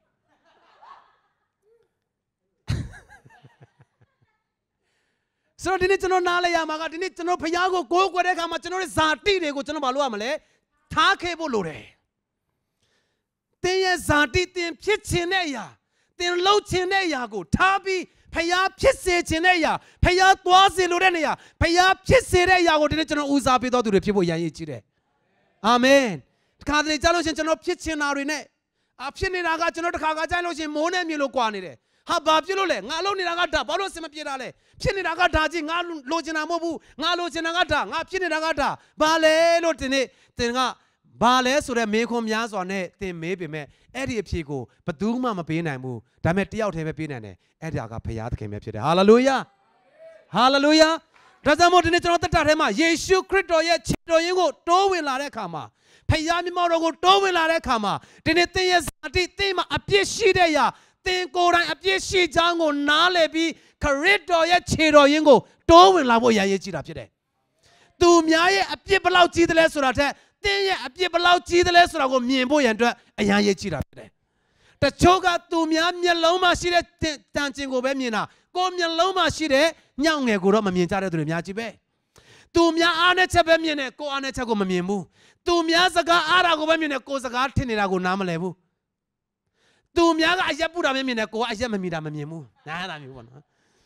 ဆိုတော့ဒီနေ့ကျွန်တော်နားလဲရမှာကဒီနေ့ကျွန်တော်ဖယားကိုကိုးကွယ်တဲ့အခါမှာကျွန်တော်ရဲ့ဇာတိတွေကိုကျွန်တော်မလုပ်ရမလဲထားခဲ့ဖို့လိုတယ်တင်းရဲ့ဇာတိတင်းဖြစ်ခြင်းတဲ့အရာတင်းလှုပ်ခြင်းတဲ့အရာကိုထားပြီးဖယားဖြစ်စေခြင်းတဲ့အရာဖယားသွားစေလိုတဲ့နေရာဖယားဖြစ်စေတဲ့အရာကိုဒီနေ့ကျွန်တော်ဦးစားပေးတော်သူတွေဖြစ်ဖို့ရန်ရည်ကြီးတယ်အာမင်တခါတလေကြားလို့ရှင်ကျွန်တော်ဖြစ်ချင်တာတွေနဲ့ဖြစ်နေတာကကျွန်တော်တခါကြားလို့ရှင်မိုးနဲ့မြေလို့ကွာနေတယ်ဟာဘာဖြစ်လို့လဲငါလုံးနေတာကဒါဘာလို့အစမပြေတာလဲဖြစ်နေတာကဒါကြီးငါလိုချင်တာမဟုတ်ဘူးငါလိုချင်တာကဒါငါဖြစ်နေတာကဒါဘာလဲလို့ဒီနေ့တင်ကဘာလဲဆိုတဲ့မေးခွန်းများစွာနဲ့တင်မေးပေမဲ့အဲ့ဒီအဖြေကိုဘယ်သူမှမပေးနိုင်ဘူးဒါပေမဲ့တယောက်တည်းပဲပေးနိုင်တယ်အဲ့ဒါကဘုရားသခင်ပဲဖြစ်တယ်ဟာလေလုယာဟာလေလုယာဒါကြောင့်မို့ဒီနေ့ကျွန်တော်တက်တာထဲမှာယေရှုခရစ်တော်ရဲ့ခြေတော်ရင်းကိုတိုးဝင်လာတဲ့အခါမှာဖခင်မျက်မှောက်တော်ကိုတိုးဝင်လာတဲ့အခါမှာဒီနေ့သင်ရဲ့ဇာတိသင်မှာအပြစ်ရှိတဲ့အရာသင်ကိုယ်တိုင်အပြစ်ရှိကြောင်းကိုနားလည်ပြီးခရစ်တော်ရဲ့ခြေတော်ရင်းကိုတိုးဝင်လာဖို့ရည်ရည်ကြည့်တာဖြစ်တယ်သူများရဲ့အပြစ်ဘလောက်ကြီးတယ်လဲဆိုတာထက်သင်ရဲ့အပြစ်ဘလောက်ကြီးတယ်လဲဆိုတာကိုမြင်ဖို့ရန်အတွက်အရန်ရည်ကြည့်တာဖြစ်တယ်တချို့ကသူများမျက်လုံးမှာရှိတဲ့တန်ကျင်ကိုပဲမြင်တာကိုယ်မျက်လုံးမှာရှိတဲ့ညောင်ငယ်ကိုတော့မမြင်ကြတဲ့သူတွေအများကြီးပဲသူများအားနဲ့ချက်ပဲမြင်တယ်ကိုယ်အားနဲ့ချက်ကိုမမြင်ဘူးသူများစကားအားတာကိုပဲမြင်တယ်ကိုယ်စကားထင်နေတာကိုနားမလည်ဘူးသူများကအရက်ပူတာပဲမြင်တယ်ကိုကအရက်မမီတာမမြင်ဘူးနားတာမျိုးပေါ့နော်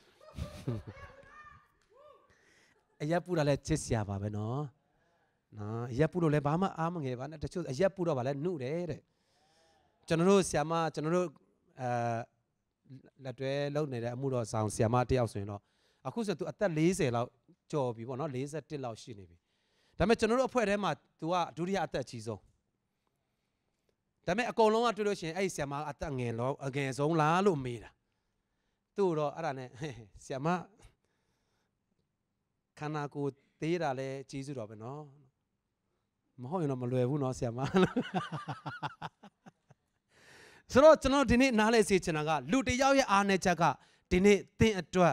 အရက်ပူတာလည်းချစ်စရာပါပဲနော်အရက်ပူလို့လည်းဘာမှအားမငယ်ပါနဲ့တချို့အရက်ပူတော့ဗာလဲနှုတ်တယ်တဲ့ကျွန်တော်တို့ဆရာမကျွန်တော်တို့လက်တွဲလုပ်နေတဲ့အမှုတော်ဆောင်ဆရာမတယောက်ဆိုရင်တော့အခုဆိုသူအသက်40လောက်ကြော်ပြီပေါ့နော်41လောက်ရှိနေပြီဒါပေမဲ့ကျွန်တော်တို့အဖွဲ့ထဲမှာ तू ကဒုတိယအသက်အကြီးဆုံးဒါပေမဲ့အကုန်လုံးကတွေ့လို့ရှိရင်အဲ့ဆရာမအသက်ငယ်ဆုံးလားလို့မေးတာသူ့တော့အဲ့ဒါနဲ့ဆရာမခန္ဓာကိုယ်သေးတာလဲကြီးစုတော့ပဲနော်မဟုတ်ရင်တော့မလွယ်ဘူးနော်ဆရာမဆိုတော့ကျွန်တော်ဒီနေ့နားလဲစေချင်တာကလူတယောက်ရဲ့အားနည်းချက်ကဒီနေ့သင်အတွက်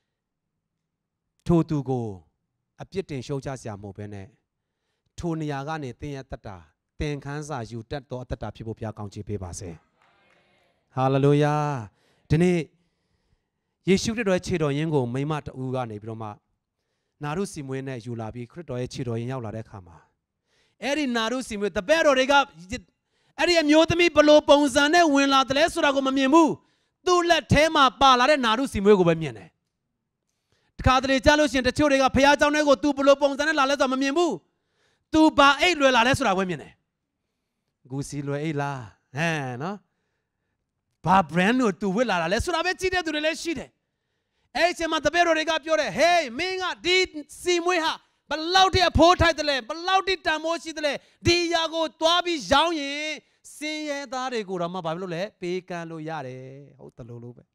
ထိုသူကိုအပြစ်တင်ရှုံးချစရာမဟုတ်ဘဲနဲ့ထိုနေရာကနေသင်ရဲ့တက်တာသင်ခန်းစာယူတတ်သောအသက်တာဖြစ်ဖို့ဘုရားကောင်းချီးပေးပါစေဟာလေလုယာဒီနေ့ယေရှုခရစ်တော်ရဲ့ခြေတော်ရင်းကိုမိမတူကနေပြီးတော့မှနာရုစီမွေးနဲ့ယူလာပြီးခရစ်တော်ရဲ့ခြေတော်ရင်းရောက်လာတဲ့အခါမှာအဲ့ဒီနာရုစီမွေးတပည့်တော်တွေကအဲ့ဒီအမျိုးသမီးဘလို့ပုံစံနဲ့ဝင်လာတယ်လဲဆိုတာကိုမမြင်ဘူးသူ့လက်ထဲမှာပါလာတဲ့နာရုစီမွေးကိုပဲမြင်တယ်တခါတလေကြားလို့ရှိရင်တချို့တွေကဖခင်เจ้าနဲ့ကို तू ဘလို့ပုံစံနဲ့လာလဲဆိုတာမမြင်ဘူး तू ဘာအိတ်လွယ်လာလဲဆိုတာပဲမြင်တယ်ဂူစီလွယ်အိတ်လားနော်ဘာ brand ကို तू ဝစ်လာတာလဲဆိုတာပဲကြည့်တဲ့သူတွေလည်းရှိတယ်အဲ့ဒီအချိန်မှာတပည့်တော်တွေကပြောတယ် hey မင်းကဒီစီမွေးဟာဘလောက်တိအဖိုးထိုက်တယ်လဲဘလောက်တိတန်မိုးရှိတယ်လဲဒီຢာကိုသွားပြီးရောင်းရင်စင်ရဲသားတွေကိုတော့မှဘာဖြစ်လို့လဲပေးကမ်းလို့ရတယ်ဟုတ်တယ်လို့ပဲ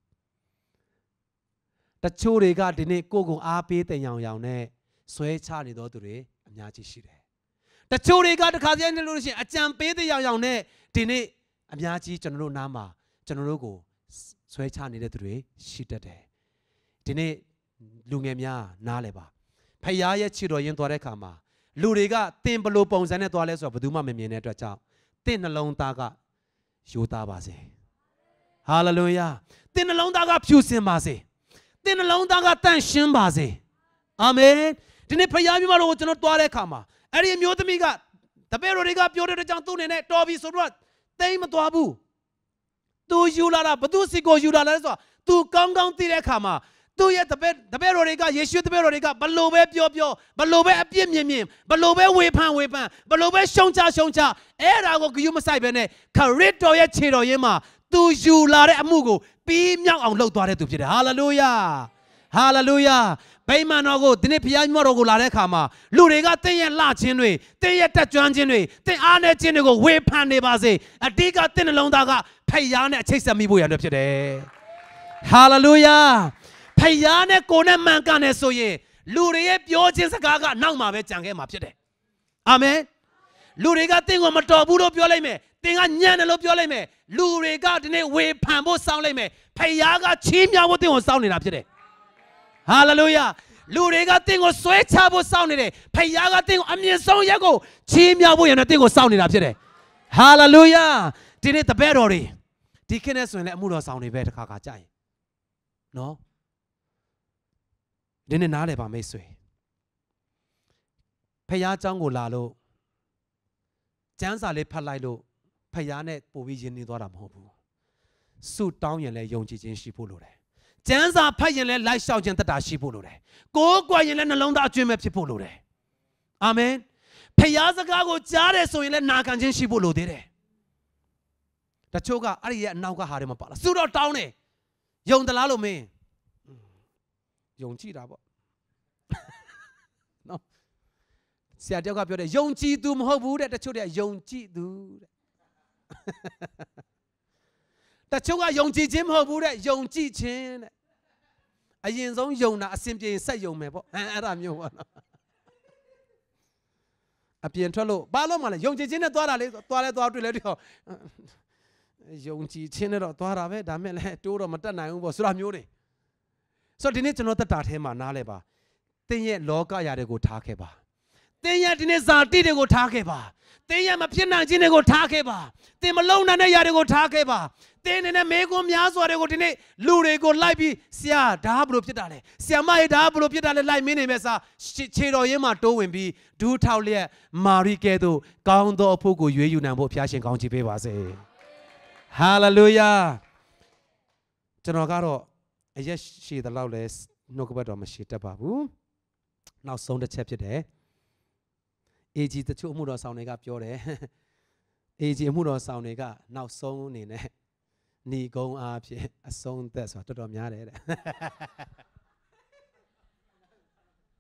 တချို့တွေကဒီနေ့ကိုယ့်ကိုအားပေးတဲ့ရောင်နဲ့ဆွဲချနေတော့သူတွေအများကြီးရှိတယ်တချို့တွေကတခါတည်းနေလို့ရှိရင်အကြံပေးတဲ့ရောင်နဲ့ဒီနေ့အများကြီးကျွန်တော်တို့နားမှာကျွန်တော်တို့ကိုဆွဲချနေတဲ့သူတွေရှိတတ်တယ်ဒီနေ့လူငယ်များနားလဲပါဖခင်ရဲ့ခြေတော်ရင်းသွားတဲ့အခါမှာလူတွေကတင်ဘလို့ပုံစံနဲ့သွားလဲဆိုတော့ဘယ်သူမှမမြင်တဲ့အတွက်ကြောင့်တင့်နှလုံးသားကယိုသားပါစေဟာလေလုယာတင့်နှလုံးသားကဖြူစင်ပါစေတင့်နှလုံးသားကတန့်ရှင်းပါစေအာမင်ဒီနေ့ဖခင်မြတ်တော်ကိုကျွန်တော်တွားတဲ့အခါမှာအဲ့ဒီအမျိုးသမီးကတပည့်တော်တွေကပြောတဲ့ကြောင့်သူ့အနေနဲ့တော်ပြီဆိုတော့တိမ်မသွားဘူးသူယူလာတာဘသူစီကိုယူလာလဲဆိုတော့သူကောင်းကောင်းသိတဲ့အခါမှာသူရဲ့တပည့်တော်တွေကယေရှုတပည့်တော်တွေကဘလို့ပဲပြောဘလို့ပဲအပြစ်မြင်ဘလို့ပဲဝေဖန်ဘလို့ပဲရှုံချအဲ့ဒါကိုဂရုမစိုက်ပဲနဲ့ခရစ်တော်ရဲ့ခြေတော်ရင်းမှာသူယူလာတဲ့အမှုကိုပြီးမြောက်အောင်လုပ်သွားတဲ့သူဖြစ်တယ်ဟာလေလုယာဟာလေလုယာဗိမာန်တော်ကိုဒီနေ့ဘုရားမြတ်တော်ကိုလာတဲ့အခါမှာလူတွေကသင်ရဲ့လှခြင်းတွေသင်ရဲ့တက်ကြွခြင်းတွေသင်အားနည်းခြင်းတွေကိုဝေဖန်နေပါစေအတိတ်ကသင်နှလုံးသားကဖယားနဲ့အချိတ်ဆက်မိဖို့ရတဲ့ဖြစ်တယ်ဟာလေလုယာဖယားနဲ့ကိုယ်နဲ့မှန်ကန်နေဆိုရင်လူတွေရဲ့ပြောခြင်းစကားကနောက်မှာပဲကြံခဲ့မှာဖြစ်တယ်အာမင်လူတွေကသင်ကိုမတော်ဘူးလို့ပြောလိုက်မယ်သင်ကညံ့တယ်လို့ပြောလိုက်မယ်လူတွေကဒီနေ့ဝေဖန်ဖို့စောင်းလိုက်မယ်ဖယားကချီးမြှောက်ဖို့သင်ကိုစောင်းနေတာဖြစ်တယ်ဟာလေလုယာလူတွေကသင်ကိုဆွဲချဖို့စောင့်နေတယ်ဖယားကသင်ကိုအမြင့်ဆုံးရက်ကိုချီးမြှောက်ဖို့ရတဲ့သင်ကိုစောင့်နေတာဖြစ်တယ်ဟာလေလုယာဒီနေ့တပည့်တော်တွေဒီခေတ်နဲ့ဆိုရင်လည်းအမှုတော်ဆောင်တွေပဲတစ်ခါခါကြာရင်နော်ဒီနေ့နားလည်ပါမိတ်ဆွေဖယားเจ้าကိုလာလို့ကျမ်းစာလေးဖတ်လိုက်လို့ဖယားနဲ့ပို့ပြီးယဉ်နေသွားတာမဟုတ်ဘူးဆုတောင်းရင်လည်းယုံကြည်ခြင်းရှိဖို့လိုတယ်ကျမ်းစာဖတ်ရင်လည်းလိုက်လျှောက်ခြင်းတတ်တာရှိဖို့လိုတယ်ကိုးကွယ်ရင်လည်းနှလုံးသားအကျွမ်းမဲ့ဖြစ်ဖို့လိုတယ်အာမင်ဖယားစကားကိုကြားတယ်ဆိုရင်လည်းနာခံခြင်းရှိဖို့လိုသေးတယ်တချို့ကအဲ့ဒီရဲ့အနောက်ကဟာတွေမပါလားဆုတော့တောင်းတယ်ယုံသလားလို့မင်းယုံကြည်တာပေါ့နော်ဆရာတယောက်ကပြောတယ်ယုံကြည်သူမဟုတ်ဘူးတဲ့တချို့တွေကယုံကြည်သူတဲ့တချို့ကယုံကြည်ခြင်းမဟုတ်ဘူးတဲ့ယုံကြည်ခြင်းတဲ့အရင်ဆုံးယုံတာအစဉ်ပြေရင်ဆက်ယုံမယ်ပေါ့အဲ့ဒါမျိုးပေါ့နော်အပြင်ထွက်လို့ဘာလို့မှလဲယုံကြည်ခြင်းနဲ့သွားတာလေသွားလဲသွားတွေ့လဲတော့ယုံကြည်ခြင်းနဲ့တော့သွားတာပဲဒါမဲ့လဲတိုးတော့မတက်နိုင်ဘူးပေါ့ဆိုတာမျိုးတွေဆိုတော့ဒီနေ့ကျွန်တော်တက်တာထဲမှာနားလဲပါသင်ရဲ့လောကရာတွေကိုထားခဲ့ပါသင်ရဲ့ဒီနေ့ဇာတိတွေကိုထားခဲ့ပါသင်ရဲ့မဖြစ်နိုင်ခြင်းတွေကိုထားခဲ့ပါသင်မလုံနိုင်တဲ့ຢာတွေကိုထားခဲ့ပါသင်နဲ့မေကွန်များစွာတွေကိုဒီနေ့လူတွေကိုလိုက်ပြီးဆရာဒါဘလို့ဖြစ်တာလဲဆရာမရဲ့ဒါဘလို့ဖြစ်တာလဲလိုက်မင်းနေမဲ့စားခြေတော်ရင်းမှာတိုးဝင်ပြီးဒူးထောက်လျက်မာရိကဲသို့ကောင်းသောအဖို့ကိုရွေးယူနိုင်ဖို့ဘုရားရှင်ကောင်းချီးပေးပါစေဟာလေလုယာကျွန်တော်ကတော့အရက်ရှည်တဲ့လောက်လဲနှုတ်ကပတ်တော်မရှိတတ်ပါဘူးနောက်ဆုံးတစ်ချက်ဖြစ်တယ်အေဂျီတချို့အမှုတော်ဆောင်တွေကပြောတယ်အေဂျီအမှုတော်ဆောင်တွေကနောက်ဆုံးအနေနဲ့ညီကုန်းအားဖြင့်အဆုံးသက်ဆိုတာတော်တော်များတယ်တဲ့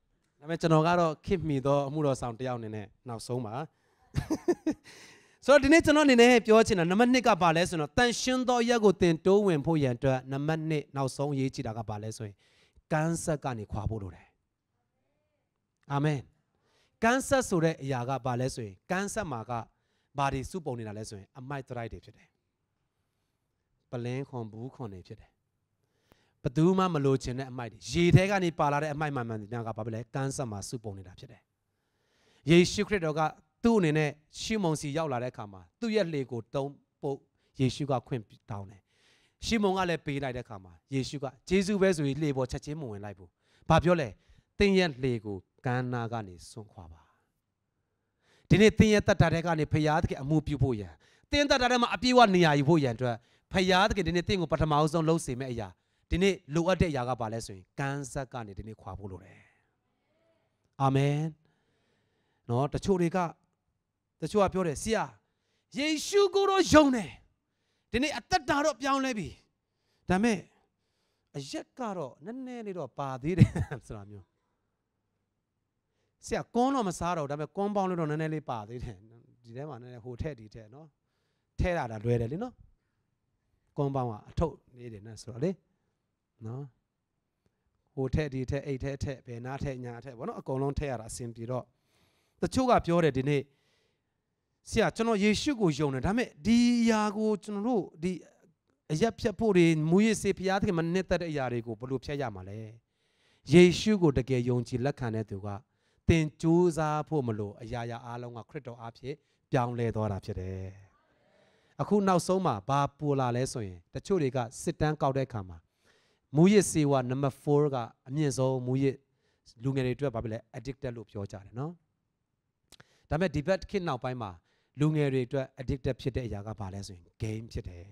ဒါပေမဲ့ကျွန်တော်ကတော့ခင်မိတော့အမှုတော်ဆောင်တယောက်အနေနဲ့နောက်ဆုံးပါဆိုတော့ဒီနေ့ကျွန်တော်အနေနဲ့ပြောချင်တာနံပါတ်1ကဘာလဲဆိုတော့တန်ရှင်းသောရက်ကိုတင်တိုးဝင်ဖို့ရန်အတွက်နံပါတ်2နောက်ဆုံးရေးကြည့်တာကဘာလဲဆိုရင်ကန်းဆက်ကနေခွာဖို့လိုတယ်အာမင်ကန်းဆက်ဆိုတဲ့အရာကဘာလဲဆိုရင်ကန်းဆက်မှာကဘာတွေစုပုံနေတာလဲဆိုရင်အမိုက်တရိုက်တွေဖြစ်တယ်ပလင်းခွန်ဘူးခွန်တွေဖြစ်တယ်ဘသူမှမလိုချင်တဲ့အမိုက်တွေရေထဲကနေပါလာတဲ့အမိုက်မှန်များကဘာပဲလဲကန်းဆက်မှာစုပုံနေတာဖြစ်တယ်ယေရှုခရစ်တော်ကသူ့အနေနဲ့ရှီမုန်စီရောက်လာတဲ့အခါမှာသူ့ရဲ့လှေကိုတုံးပုတ်ယေရှုကခွင့်တောင်းတယ်ရှီမုန်ကလည်းပေးလိုက်တဲ့အခါမှာယေရှုကဂျေဇုပဲဆိုပြီးလှေပေါ်ချက်ချင်းမဝင်လိုက်ဘူးဘာပြောလဲတင်းရဲ့လှေကိုကမ်းနာကနေဆွန့်ခွာပါဒီနေ့တင်းရဲ့တတ်တာတဲ့ကနေဖရားသခင်အမှုပြုဖို့ရန်တင်းတတ်တာတဲ့မှာအပြည့်အဝနေရာယူဖို့ရန်အတွက်ဖရားသခင်ဒီနေ့တင်းကိုပထမအဆုံးလှုပ်စေမယ့်အရာဒီနေ့လိုအပ်တဲ့အရာကဘာလဲဆိုရင်ကမ်းဆက်ကနေဒီနေ့ခွာဖို့လိုတယ်အာမင်နော်တချို့ကပြောတယ်ဆရာယေရှုကိုတော့ယုံတယ်ဒီနေ့အသက်တာတော့ပြောင်းလဲပြီဒါပေမဲ့အရက်ကတော့နည်းနည်းလေးတော့ပါသေးတယ်ဆိုတာမျိုးဆရာကွန်းတော့မစားတော့ဒါပေမဲ့ကွန်းပေါင်းလို့တော့နည်းနည်းလေးပါသေးတယ်ဒီထဲမှာနည်းနည်းဟိုထက်ဒီထက်နော်ထဲတာလွယ်တယ်လေနော်ကွန်းပေါင်းကအထုပ်နေတယ်နဲ့ဆိုတော့လေနော်ဟိုထက်ဒီထက်အိတ်ထက်ထက်ဘယ်နာထက်ညာထက်ဘောနော်အကုန်လုံးထက်ရတာအဆင်ပြေတော့တချို့ကပြောတယ်ဒီနေ့ဆရာကျွန်တော်ယေရှုကိုယုံတယ်ဒါပေမဲ့ဒီအရာကိုကျွန်တော်တို့ဒီအရက်ဖြတ်ဖို့တွေမူရစ်စေဖျားသခင်မနှစ်သက်တဲ့အရာတွေကိုဘယ်လိုဖြတ်ရမှာလဲယေရှုကိုတကယ်ယုံကြည်လက်ခံတဲ့သူကသင်ကြိုးစားဖို့မလို့အရာရာအားလုံးကခရစ်တော်အားဖြင့်ပြောင်းလဲသွားတာဖြစ်တယ်အခုနောက်ဆုံးမှာဘာပူလာလဲဆိုရင်တချို့တွေကစစ်တမ်းကောက်တဲ့အခါမှာမူရစ်စေဝါနံပါတ်4ကအမြင့်ဆုံးမူရစ်လူငယ်တွေအတွက်ဘာဖြစ်လဲ addicted လို့ပြောကြတယ်နော်ဒါပေမဲ့ဒီဘက်ခေတ်နောက်ပိုင်းမှာလူငယ်တွေအတွက် addicted ဖြစ်တဲ့အရာကဘာလဲဆိုရင် game ဖြစ်တယ်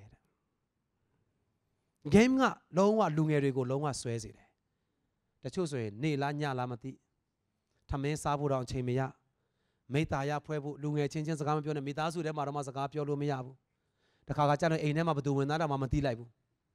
game ကလုံးဝလူငယ်တွေကိုလုံးဝဆွဲစေတယ်တချို့ဆိုရင်နေလားညလားမသိထမင်းစားဖို့တော့အချိန်မရမိသားရဖွဲဖို့လူငယ်ချင်းချင်းစကားမပြောနဲ့မိသားစုထဲမှာတော့မှစကားပြောလို့မရဘူးတခါကကြာတော့အိမ်ထဲမှာဘယ်သူဝင်သားတော့မှမသိလိုက်ဘူး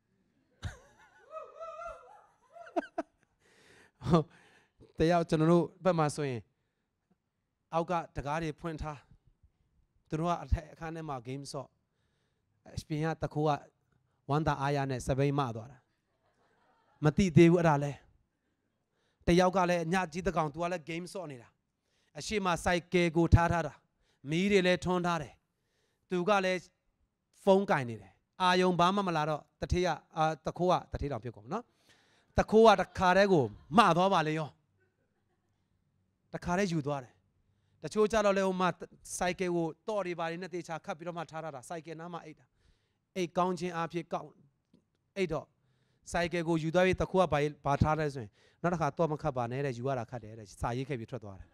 တယောက်ကျွန်တော်တို့ဘက်မှာဆိုရင်အောက်ကတကားတွေဖွင့်ထားသူတို့ကအထက်အခန်းထဲမှာ game ဆော့အပြင်ကတခိုးကဝမ်းသာအားရနဲ့စပိန်မသွားတာမသိသေးဘူးအဲ့ဒါလဲတယောက်ကလည်းညကြီးတကောင်သူကလည်း game ဆော့နေတာအရှိမစိုက်ကယ်ကိုထားတာမီးတွေလည်းထွန်းထားတယ်သူကလည်းဖုန်းကင်နေတယ်အာယုံဘာမှမလာတော့တထေးကတခိုးကတထေးတောင်ဖြစ်ကုန်နော်တခိုးကတခါတည်းကိုမှသွားပါလေရောတခါတည်းယူသွားတယ်တချို့ကြတော့လေဟိုမှာစိုက်ကယ်ကိုတော့တွေပါနေနဲ့တေချာခတ်ပြီးတော့မှထားတာစိုက်ကယ်နားမှာအိတ်တာအိတ်ကောင်းချင်းအားဖြင့်ကောင်းအိတ်တော့စိုက်ကယ်ကိုယူသွားပြီးတခိုးကဘာထားလဲဆိုရင်နောက်တစ်ခါတော့မခတ်ပါနဲ့တဲ့ယူရတာခတ်တယ်တဲ့စာရေးခဲ့ပြီးထွက်သွားတယ်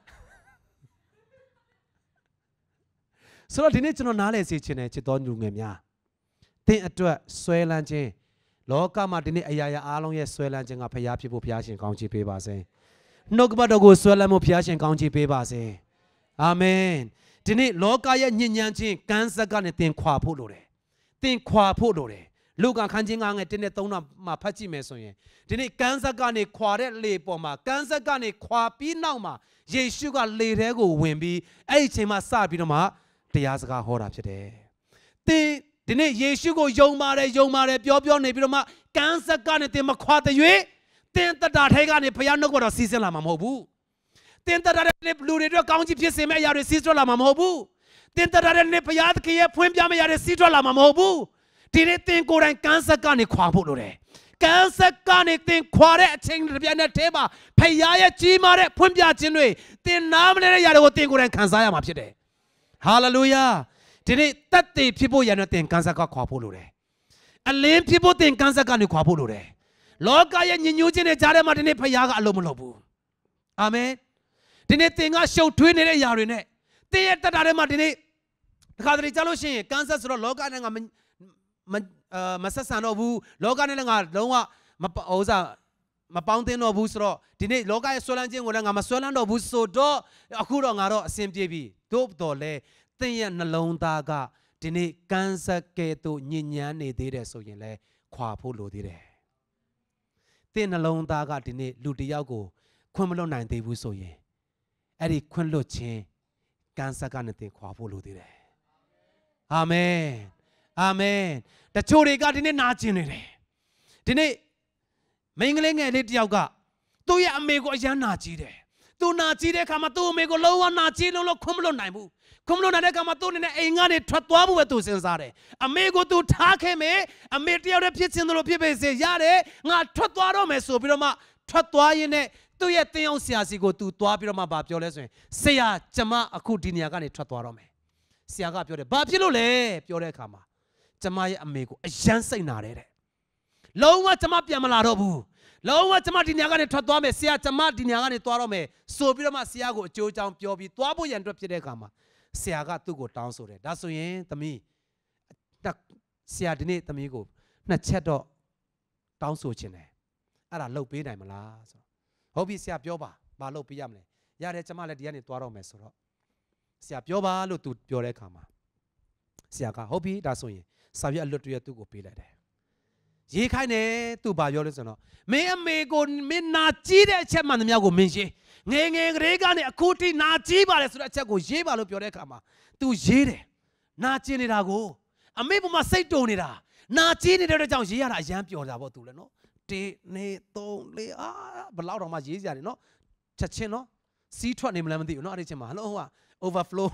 ဆိုတော့ဒီနေ့ကျွန်တော်နားလည်စေချင်တယ်ချစ်တော်လူငယ်များသင်အတွက်ဆွဲလန်းခြင်းလောကမှာဒီနေ့အရာရာအားလုံးရဲ့ဆွဲလန်းခြင်းကဖျားဖြစ်ဖို့ဖျားရှင်ကောင်းချီးပေးပါစေနှုတ်ကပတ်တော်ကိုဆွဲလန်းမှုဖျားရှင်ကောင်းချီးပေးပါစေအာမင်ဒီနေ့လောကရဲ့ညဉ့်ညမ်းခြင်းကန်းဆက်ကနေသင်ခွာဖို့လိုတယ်သင်ခွာဖို့လိုတယ်လူကခန်းချင်းငါငယ်တင်းနဲ့သုံးတာမှာဖတ်ကြည့်မယ်ဆိုရင်ဒီနေ့ကန်းဆက်ကနေခွာတဲ့လေပေါ်မှာကန်းဆက်ကနေခွာပြီးနောက်မှာယေရှုကလေထဲကိုဝင်ပြီးအဲ့ဒီအချိန်မှာစပြီးတော့မှတရားစကားဟောတာဖြစ်တယ်သင်ဒီနေ့ယေရှုကိုယုံပါတယ်ပြောနေပြီးတော့မှကန်းဆက်ကနေသင်မခွာတဲ့၍သင်တတာထဲကနေဘုရားနှုတ်ကတော့စီးဆင်းလာမှာမဟုတ်ဘူးသင်တတာတဲ့လူတွေအတွက်ကောင်းချီးဖြစ်စေမယ့်အရာတွေစီးထွက်လာမှာမဟုတ်ဘူးသင်တတာတဲ့ဘုရားသခင်ရဲ့ဖွင့်ပြမယ့်အရာတွေစီးထွက်လာမှာမဟုတ်ဘူးဒီနေ့သင်ကိုယ်တိုင်ကန်းဆက်ကနေခွာဖို့လိုတယ်ကန်းဆက်ကနေသင်ခွာတဲ့အချိန်တစ်ပြိုင်နက်တည်းမှာဘုရားရဲ့ကြီးမားတဲ့ဖွင့်ပြခြင်းတွေသင်နားမလည်တဲ့အရာတွေကိုသင်ကိုယ်တိုင်ခံစားရမှာဖြစ်တယ်ဟာလေလုယာဒီနေ့တတ်သိဖြစ်ဖို့ရတဲ့သင်ကန်းဆက်ကခွာဖို့လိုတယ်အလင်းဖြစ်ဖို့သင်ကန်းဆက်ကနေခွာဖို့လိုတယ်လောကရဲ့ညဉ့်ညူးခြင်းတွေကြားထဲမှာဒီနေ့ဖခင်ကအလုံးမလုပ်ဘူးအာမင်ဒီနေ့သင်ကရှုပ်ထွေးနေတဲ့အရာတွေနဲ့သင်ရဲ့တတ်တာထဲမှာဒီနေ့တခါတလေကြားလို့ရှိရင်ကန်းဆက်ဆိုတော့လောကနဲ့ငါမဆက်ဆံတော့ဘူးလောကနဲ့လည်းငါလုံးဝမပေါင်းသင်းတော့ဘူးဆိုတော့ဒီနေ့လောကရဲ့ဆွဲလန်းခြင်းကိုလည်းငါမဆွဲလန်းတော့ဘူးဆိုတော့အခုတော့ငါတော့အဆင်ပြေပြီသို့တော်လဲသင်ရဲ့နှလုံးသားကဒီနေ့ကန်းဆက်ကဲ့သို့ညဉ့်ညမ်းနေသေးတယ်ဆိုရင်လဲခွာဖို့လိုသေးတယ်သင်နှလုံးသားကဒီနေ့လူတစ်ယောက်ကိုခွင့်မလွတ်နိုင်သေးဘူးဆိုရင်အဲ့ဒီခွင့်လွတ်ခြင်းကံစက်ကနေတင်ခွာဖို့လိုသေးတယ်အာမင်အာမင်တချို့တွေကဒီနေ့နာကျင်နေတယ်ဒီနေ့မိန်းကလေးငယ်လေးတယောက်ကသူ့ရဲ့အမေကိုအယမ်းနာကြည့်တယ်သူနာကြည့်တဲ့အခါမှာသူ့အမေကိုလုံးဝနာကြည့်လို့ခွင့်မလွတ်နိုင်ဘူးခွင့်မလွတ်နိုင်တဲ့အခါမှာသူအနေနဲ့အိမ်ကနေထွက်သွားဖို့ပဲသူစဉ်းစားတယ်အမေကိုသူထားခဲ့မယ်အမေတယောက်တည်းဖြစ်ခြင်းလို့ဖြစ်ပေစေရတယ်ငါထွက်သွားတော့မယ်ဆိုပြီးတော့မှထွက်သွားရင်းနဲ့သူ့ရဲ့တင်းအောင်ဆရာစီကိုသူသွားပြီးတော့မှဗာပြောလဲဆိုရင်ဆရာကျမအခုဒီနေရာကနေထွက်သွားတော့မယ်ဆရာကပြောတယ်ဘာဖြစ်လို့လဲပြောတဲ့အခါမှာကျမရဲ့အမေကိုအယမ်းစိတ်နာတယ်တဲ့လုံးဝကျမပြန်မလာတော့ဘူးလုံးဝကျမဒီနေရာကနေထွက်သွားမယ်ဆရာကျမဒီနေရာကနေသွားတော့မယ်ဆိုပြီးတော့မှဆရာကိုအကျိုးအကြောင်းပြောပြီးသွားဖို့ရန်အတွက်ဖြစ်တဲ့အခါမှာဆရာကသူ့ကိုတောင်းဆိုတယ်ဒါဆိုရင်သမီးဆရာဒီနေ့သမီးကိုနှစ်ချက်တော့တောင်းဆိုခြင်းတယ်အဲ့ဒါလုပ်ပေးနိုင်မလားဆိုတော့ဟုတ်ပြီဆရာပြောပါဘာလုပ်ပေးရမလဲရတယ်ကျမလည်းဒီကနေသွားတော့မယ်ဆိုတော့ဆရာပြောပါလို့သူပြောတဲ့အခါမှာဆရာကဟုတ်ပြီဒါဆိုရင်စာရွက်အလွတ်တရက်သူ့ကိုပေးလိုက်တယ်ရေးခိုင်းတယ်သူဘာပြောလဲဆိုတော့မင်းအမေကိုမင်းနာကြီးတဲ့အချက်မှန်သမျှကိုမင်းရေးငယ်ငယ်ကလေးကနေအခုထိနာကြီးပါလေဆိုတဲ့အချက်ကိုရေးပါလို့ပြောတဲ့အခါမှာသူရေးတယ်နာကျင်နေတာကိုအမေပေါ်မှာစိတ်တုန်နေတာနာကြီးနေတဲ့အတွက်ကြောင့်ရေးရတာအယမ်းပျော်တာပေါ့သူလည်းနော်1 2 3 4အာဘလောက်တော့မှရေးစရာနေနော်ချက်ချင်းနော်စီးထွက်နေမလားမသိဘူးနော်အဲ့ဒီချင်းမှာဟယ်လိုဟိုက overflow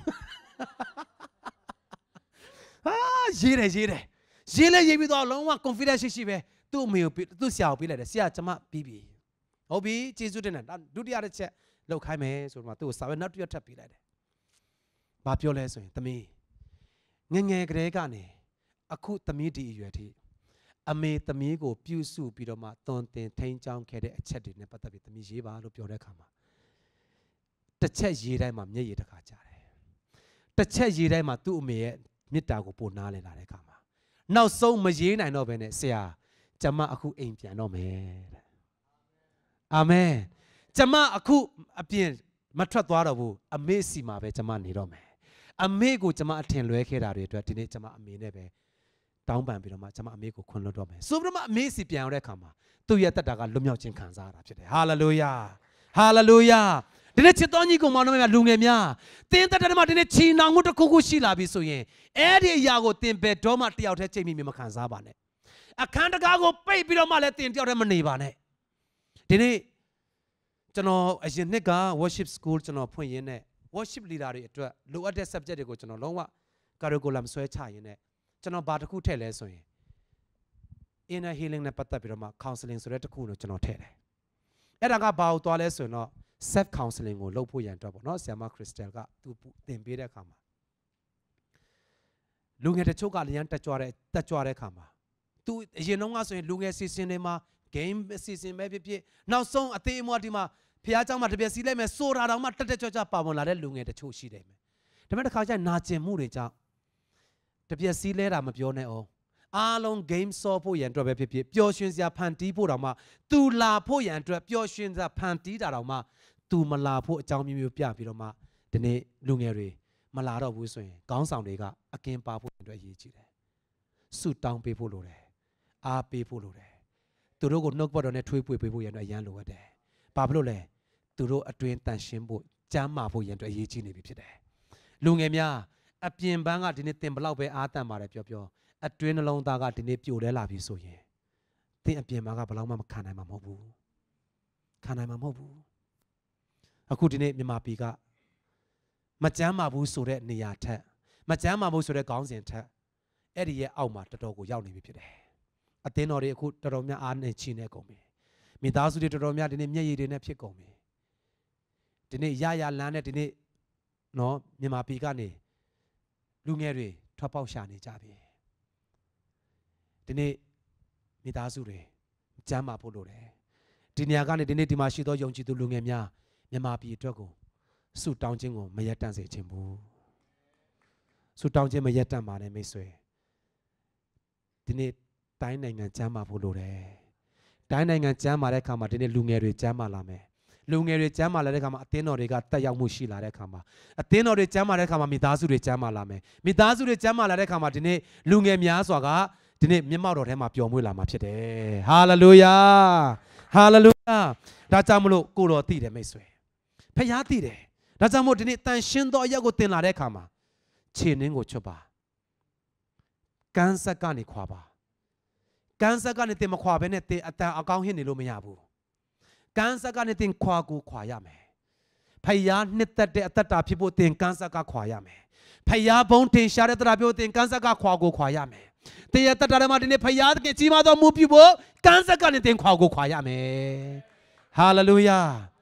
ဟာရေးတယ်ရေးလဲရေးပြီးတော့လုံးဝ confidence ရှိပဲသူ့အမေကိုသူ့ဆရာကိုပေးလိုက်တယ်ဆရာကျမပြီးပြီဟုတ်ပြီကျေးဇူးတင်တယ်ဒုတိယတစ်ချက်လောက်ခိုင်းမယ်ဆိုတော့သူ့ကိုစာပဲနောက်တစ်ရက်ထပ်ပေးလိုက်တယ်ဘာပြောလဲဆိုရင်သမီးငယ်ငယ်ကလေးကနေအခုသမီးဒီအရွယ်ထိအမေသမီးကိုပြုစုပြီးတော့မှသွန်သင်ထိန်းချောင်းခဲ့တဲ့အချက်တွေနဲ့ပတ်သက်ပြီးသမီးရေးပါလို့ပြောတဲ့အခါမှာတစ်ချက်ရေးတိုင်းမှာမျက်ရည်တစ်ခါကျတယ်တစ်ချက်ရေးတိုင်းမှာသူ့အမေရဲ့မေတ္တာကိုပို့နားလည်လာတဲ့အခါမှာနောက်ဆုံးမရေးနိုင်တော့ဘဲနဲ့ဆရာကျမအခုအိမ်ပြန်တော့မယ်တဲ့အာမင်ကျမအခုအပြင်မထွက်သွားတော့ဘူးအမေစီမှာပဲကျမနေတော့မယ်အမေကိုကျမအထင်လွဲခဲ့တာတွေအတွက်ဒီနေ့ကျမအမေနဲ့ပဲတောင်းပန်ပြီးတော့မှကျမအမေကိုခွင့်လွှတ်တော့မယ်ဆိုပြီးတော့မှအမေစီပြန်ရောက်တဲ့အခါမှာသူ့ရဲ့တက်တာကလွတ်မြောက်ခြင်းခံစားရတာဖြစ်တယ်ဟာလေလုယာဟာလေလုယာဒီနေ့ချစ်တော်ညီကောင်မောင်တို့များလူငယ်များတင်းတက်တဲ့မှာဒီနေ့ချီနှောင်မှုတစ်ခုခုရှိလာပြီဆိုရင်အဲ့ဒီအရာကိုတင်ဘယ်တော့မှတယောက်တည်းချိန်မိမခံစားပါနဲ့အခန်းတကားကိုပိတ်ပြီးတော့မှလည်းတင်တယောက်တည်းမနေပါနဲ့ဒီနေ့ကျွန်တော်အရင်နှစ်က worship school ကျွန်တော်ဖွင့်ရင်းနဲ့ worship leader တွေအတွက်လိုအပ်တဲ့ subject တွေကိုကျွန်တော်လုံးဝ curriculum ဆွဲချရင်းနဲ့ကျွန်တော်ဘာတစ်ခုထည့်လဲဆိုရင် inner healing နဲ့ပတ်သက်ပြီးတော့မှ counseling ဆိုတဲ့တစ်ခုကိုကျွန်တော်ထည့်တယ်အဲ့ဒါကဘာကိုသွားလဲဆိုရင်တော့ self counseling ကိုလုပ်ဖို့ရန်အတွက်ပေါ့နော်ဆရာမခရစ်စတယ်ကသူသင်ပေးတဲ့အခါမှာလူငယ်တချို့ကလည်းတက်ကြွတဲ့အခါမှာသူအရင်တော့ကဆိုရင်လူငယ်စီစဉ်တွေမှာ game စီစဉ်ပဲဖြစ်ဖြစ်နောက်ဆုံးအသေးအမွှားဒီမှာဖះเจ้าမှာတပြက်စီလိုက်မယ်ဆိုတာတောင်မှတက်ကြွပါဝင်လာတဲ့လူငယ်တချို့ရှိတယ်မယ်ဒါပေမဲ့တစ်ခါကျရင်နာကျင်မှုတွေကြောင့်တပြက်စီလဲတာမပြောနဲ့အောင်အားလုံး game ဆော့ဖို့ရန်အတွက်ပဲဖြစ်ဖြစ်ပျော်ရွှင်စရာဖန်တီးဖို့တောင်မှသူလာဖို့ရန်အတွက်ပျော်ရွှင်စရာဖန်တီးတာတောင်မှသူမလာဖို့အကြောင်းမျိုးပြပြီးတော့မှဒီနေ့လူငယ်တွေမလာတော့ဘူးဆိုရင်ခေါင်းဆောင်တွေကအကင်းပါဖို့အတွက်အရေးကြီးတယ်ဆုတောင်းပေးဖို့လိုတယ်အားပေးဖို့လိုတယ်သူတို့ကိုနှုတ်ပတ်တော်နဲ့ထွေးပွေပေးဖို့ရန်အတွက်အရန်လိုအပ်တယ်ဘာဖြစ်လို့လဲသူတို့အတွင်းတန်ရှင်းဖို့ကျမ်းမာဖို့ရန်အတွက်အရေးကြီးနေပြီဖြစ်တယ်လူငယ်များအပြင်ပန်းကဒီနေ့သင်ဘလောက်ပဲအားတန်ပါတယ်ပြောအတွင်းနှလုံးသားကဒီနေ့ပြိုလဲလာပြီဆိုရင်သင်အပြင်ပန်းကဘလောက်မှမခံနိုင်မှာမဟုတ်ဘူးခံနိုင်မှာမဟုတ်ဘူးအခုဒီနေ့မြန်မာပြည်ကမကျမ်းမာဘူးဆိုတဲ့နေရာထက်မကျမ်းမာဘူးဆိုတဲ့ခေါင်းစဉ်ထက်အဲ့ဒီရဲ့အောက်မှာတော်တော်ကိုရောက်နေပြီဖြစ်တယ်အသင်းတော်တွေအခုတော်တော်များအားနဲ့ချီနေကုန်ပြီမိသားစုတွေတော်တော်များဒီနေ့မျက်ရည်တွေနဲ့ဖြစ်ကုန်ပြီဒီနေ့ရလမ်းနဲ့ဒီနေ့နော်မြန်မာပြည်ကနေလူငယ်တွေထွက်ပေါက်ရှာနေကြပြီဒီနေ့မိသားစုတွေကျမ်းမာဖို့လိုတယ်ဒီနေရာကနေဒီနေ့ဒီမှာရှိသောယုံကြည်သူလူငယ်များမြန်မာပြည်အတွက်ကိုဆုတောင်းခြင်းကိုမရက်တန့်စေခြင်းဘူးဆုတောင်းခြင်းမရက်တန့်ပါနဲ့မိတ်ဆွေဒီနေ့တိုင်းနိုင်ငံကျမ်းမာဖို့လိုတယ်တိုင်းနိုင်ငံကျမ်းမာတဲ့အခါမှာဒီနေ့လူငယ်တွေကျမ်းမာလာမယ်လူငယ်တွေကျမ်းမာလာတဲ့အခါမှာအသင်းတော်တွေကတက်ရောက်မှုရှိလာတဲ့အခါမှာအသင်းတော်တွေကျမ်းမာတဲ့အခါမှာမိသားစုတွေကျမ်းမာလာမယ်မိသားစုတွေကျမ်းမာလာတဲ့အခါမှာဒီနေ့လူငယ်များစွာကဒီနေ့မျက်မှောက်တော်ထဲမှာပျော်မွေ့လာမှာဖြစ်တယ်ဟာလေလုယာဟာလေလုယာဒါကြောင့်မလို့ကိုတော်သိတယ်မိတ်ဆွေဖခင်သိတယ်ဒါကြောင့်မို့ဒီနေ့တန်ရှင်းသောအရက်ကိုတင်လာတဲ့အခါမှာခြေနှင်းကိုချွတ်ပါကန်းဆက်ကနေခွာပါကန်းဆက်ကနေတင်မခွာဘဲနဲ့တင်အတန်အကောင်းဟစ်နေလို့မရဘူးကန်းဆက်ကနေတင်ခွာကိုခွာရမယ်ဖခင်နှစ်သက်တဲ့အသက်တာဖြစ်ဖို့တင်ကန်းဆက်ကခွာရမယ်ဖခင်ဘုံတင်ရှားတဲ့တရားပြောတင်ကန်းဆက်ကခွာကိုခွာရမယ်တင်ရတတ်တာမှာဒီနေ့ဖခင်ကကြီးမားသောမူပြုဖို့ကန်းဆက်ကနေတင်ခွာကိုခွာရမယ်ဟာလေလုယာ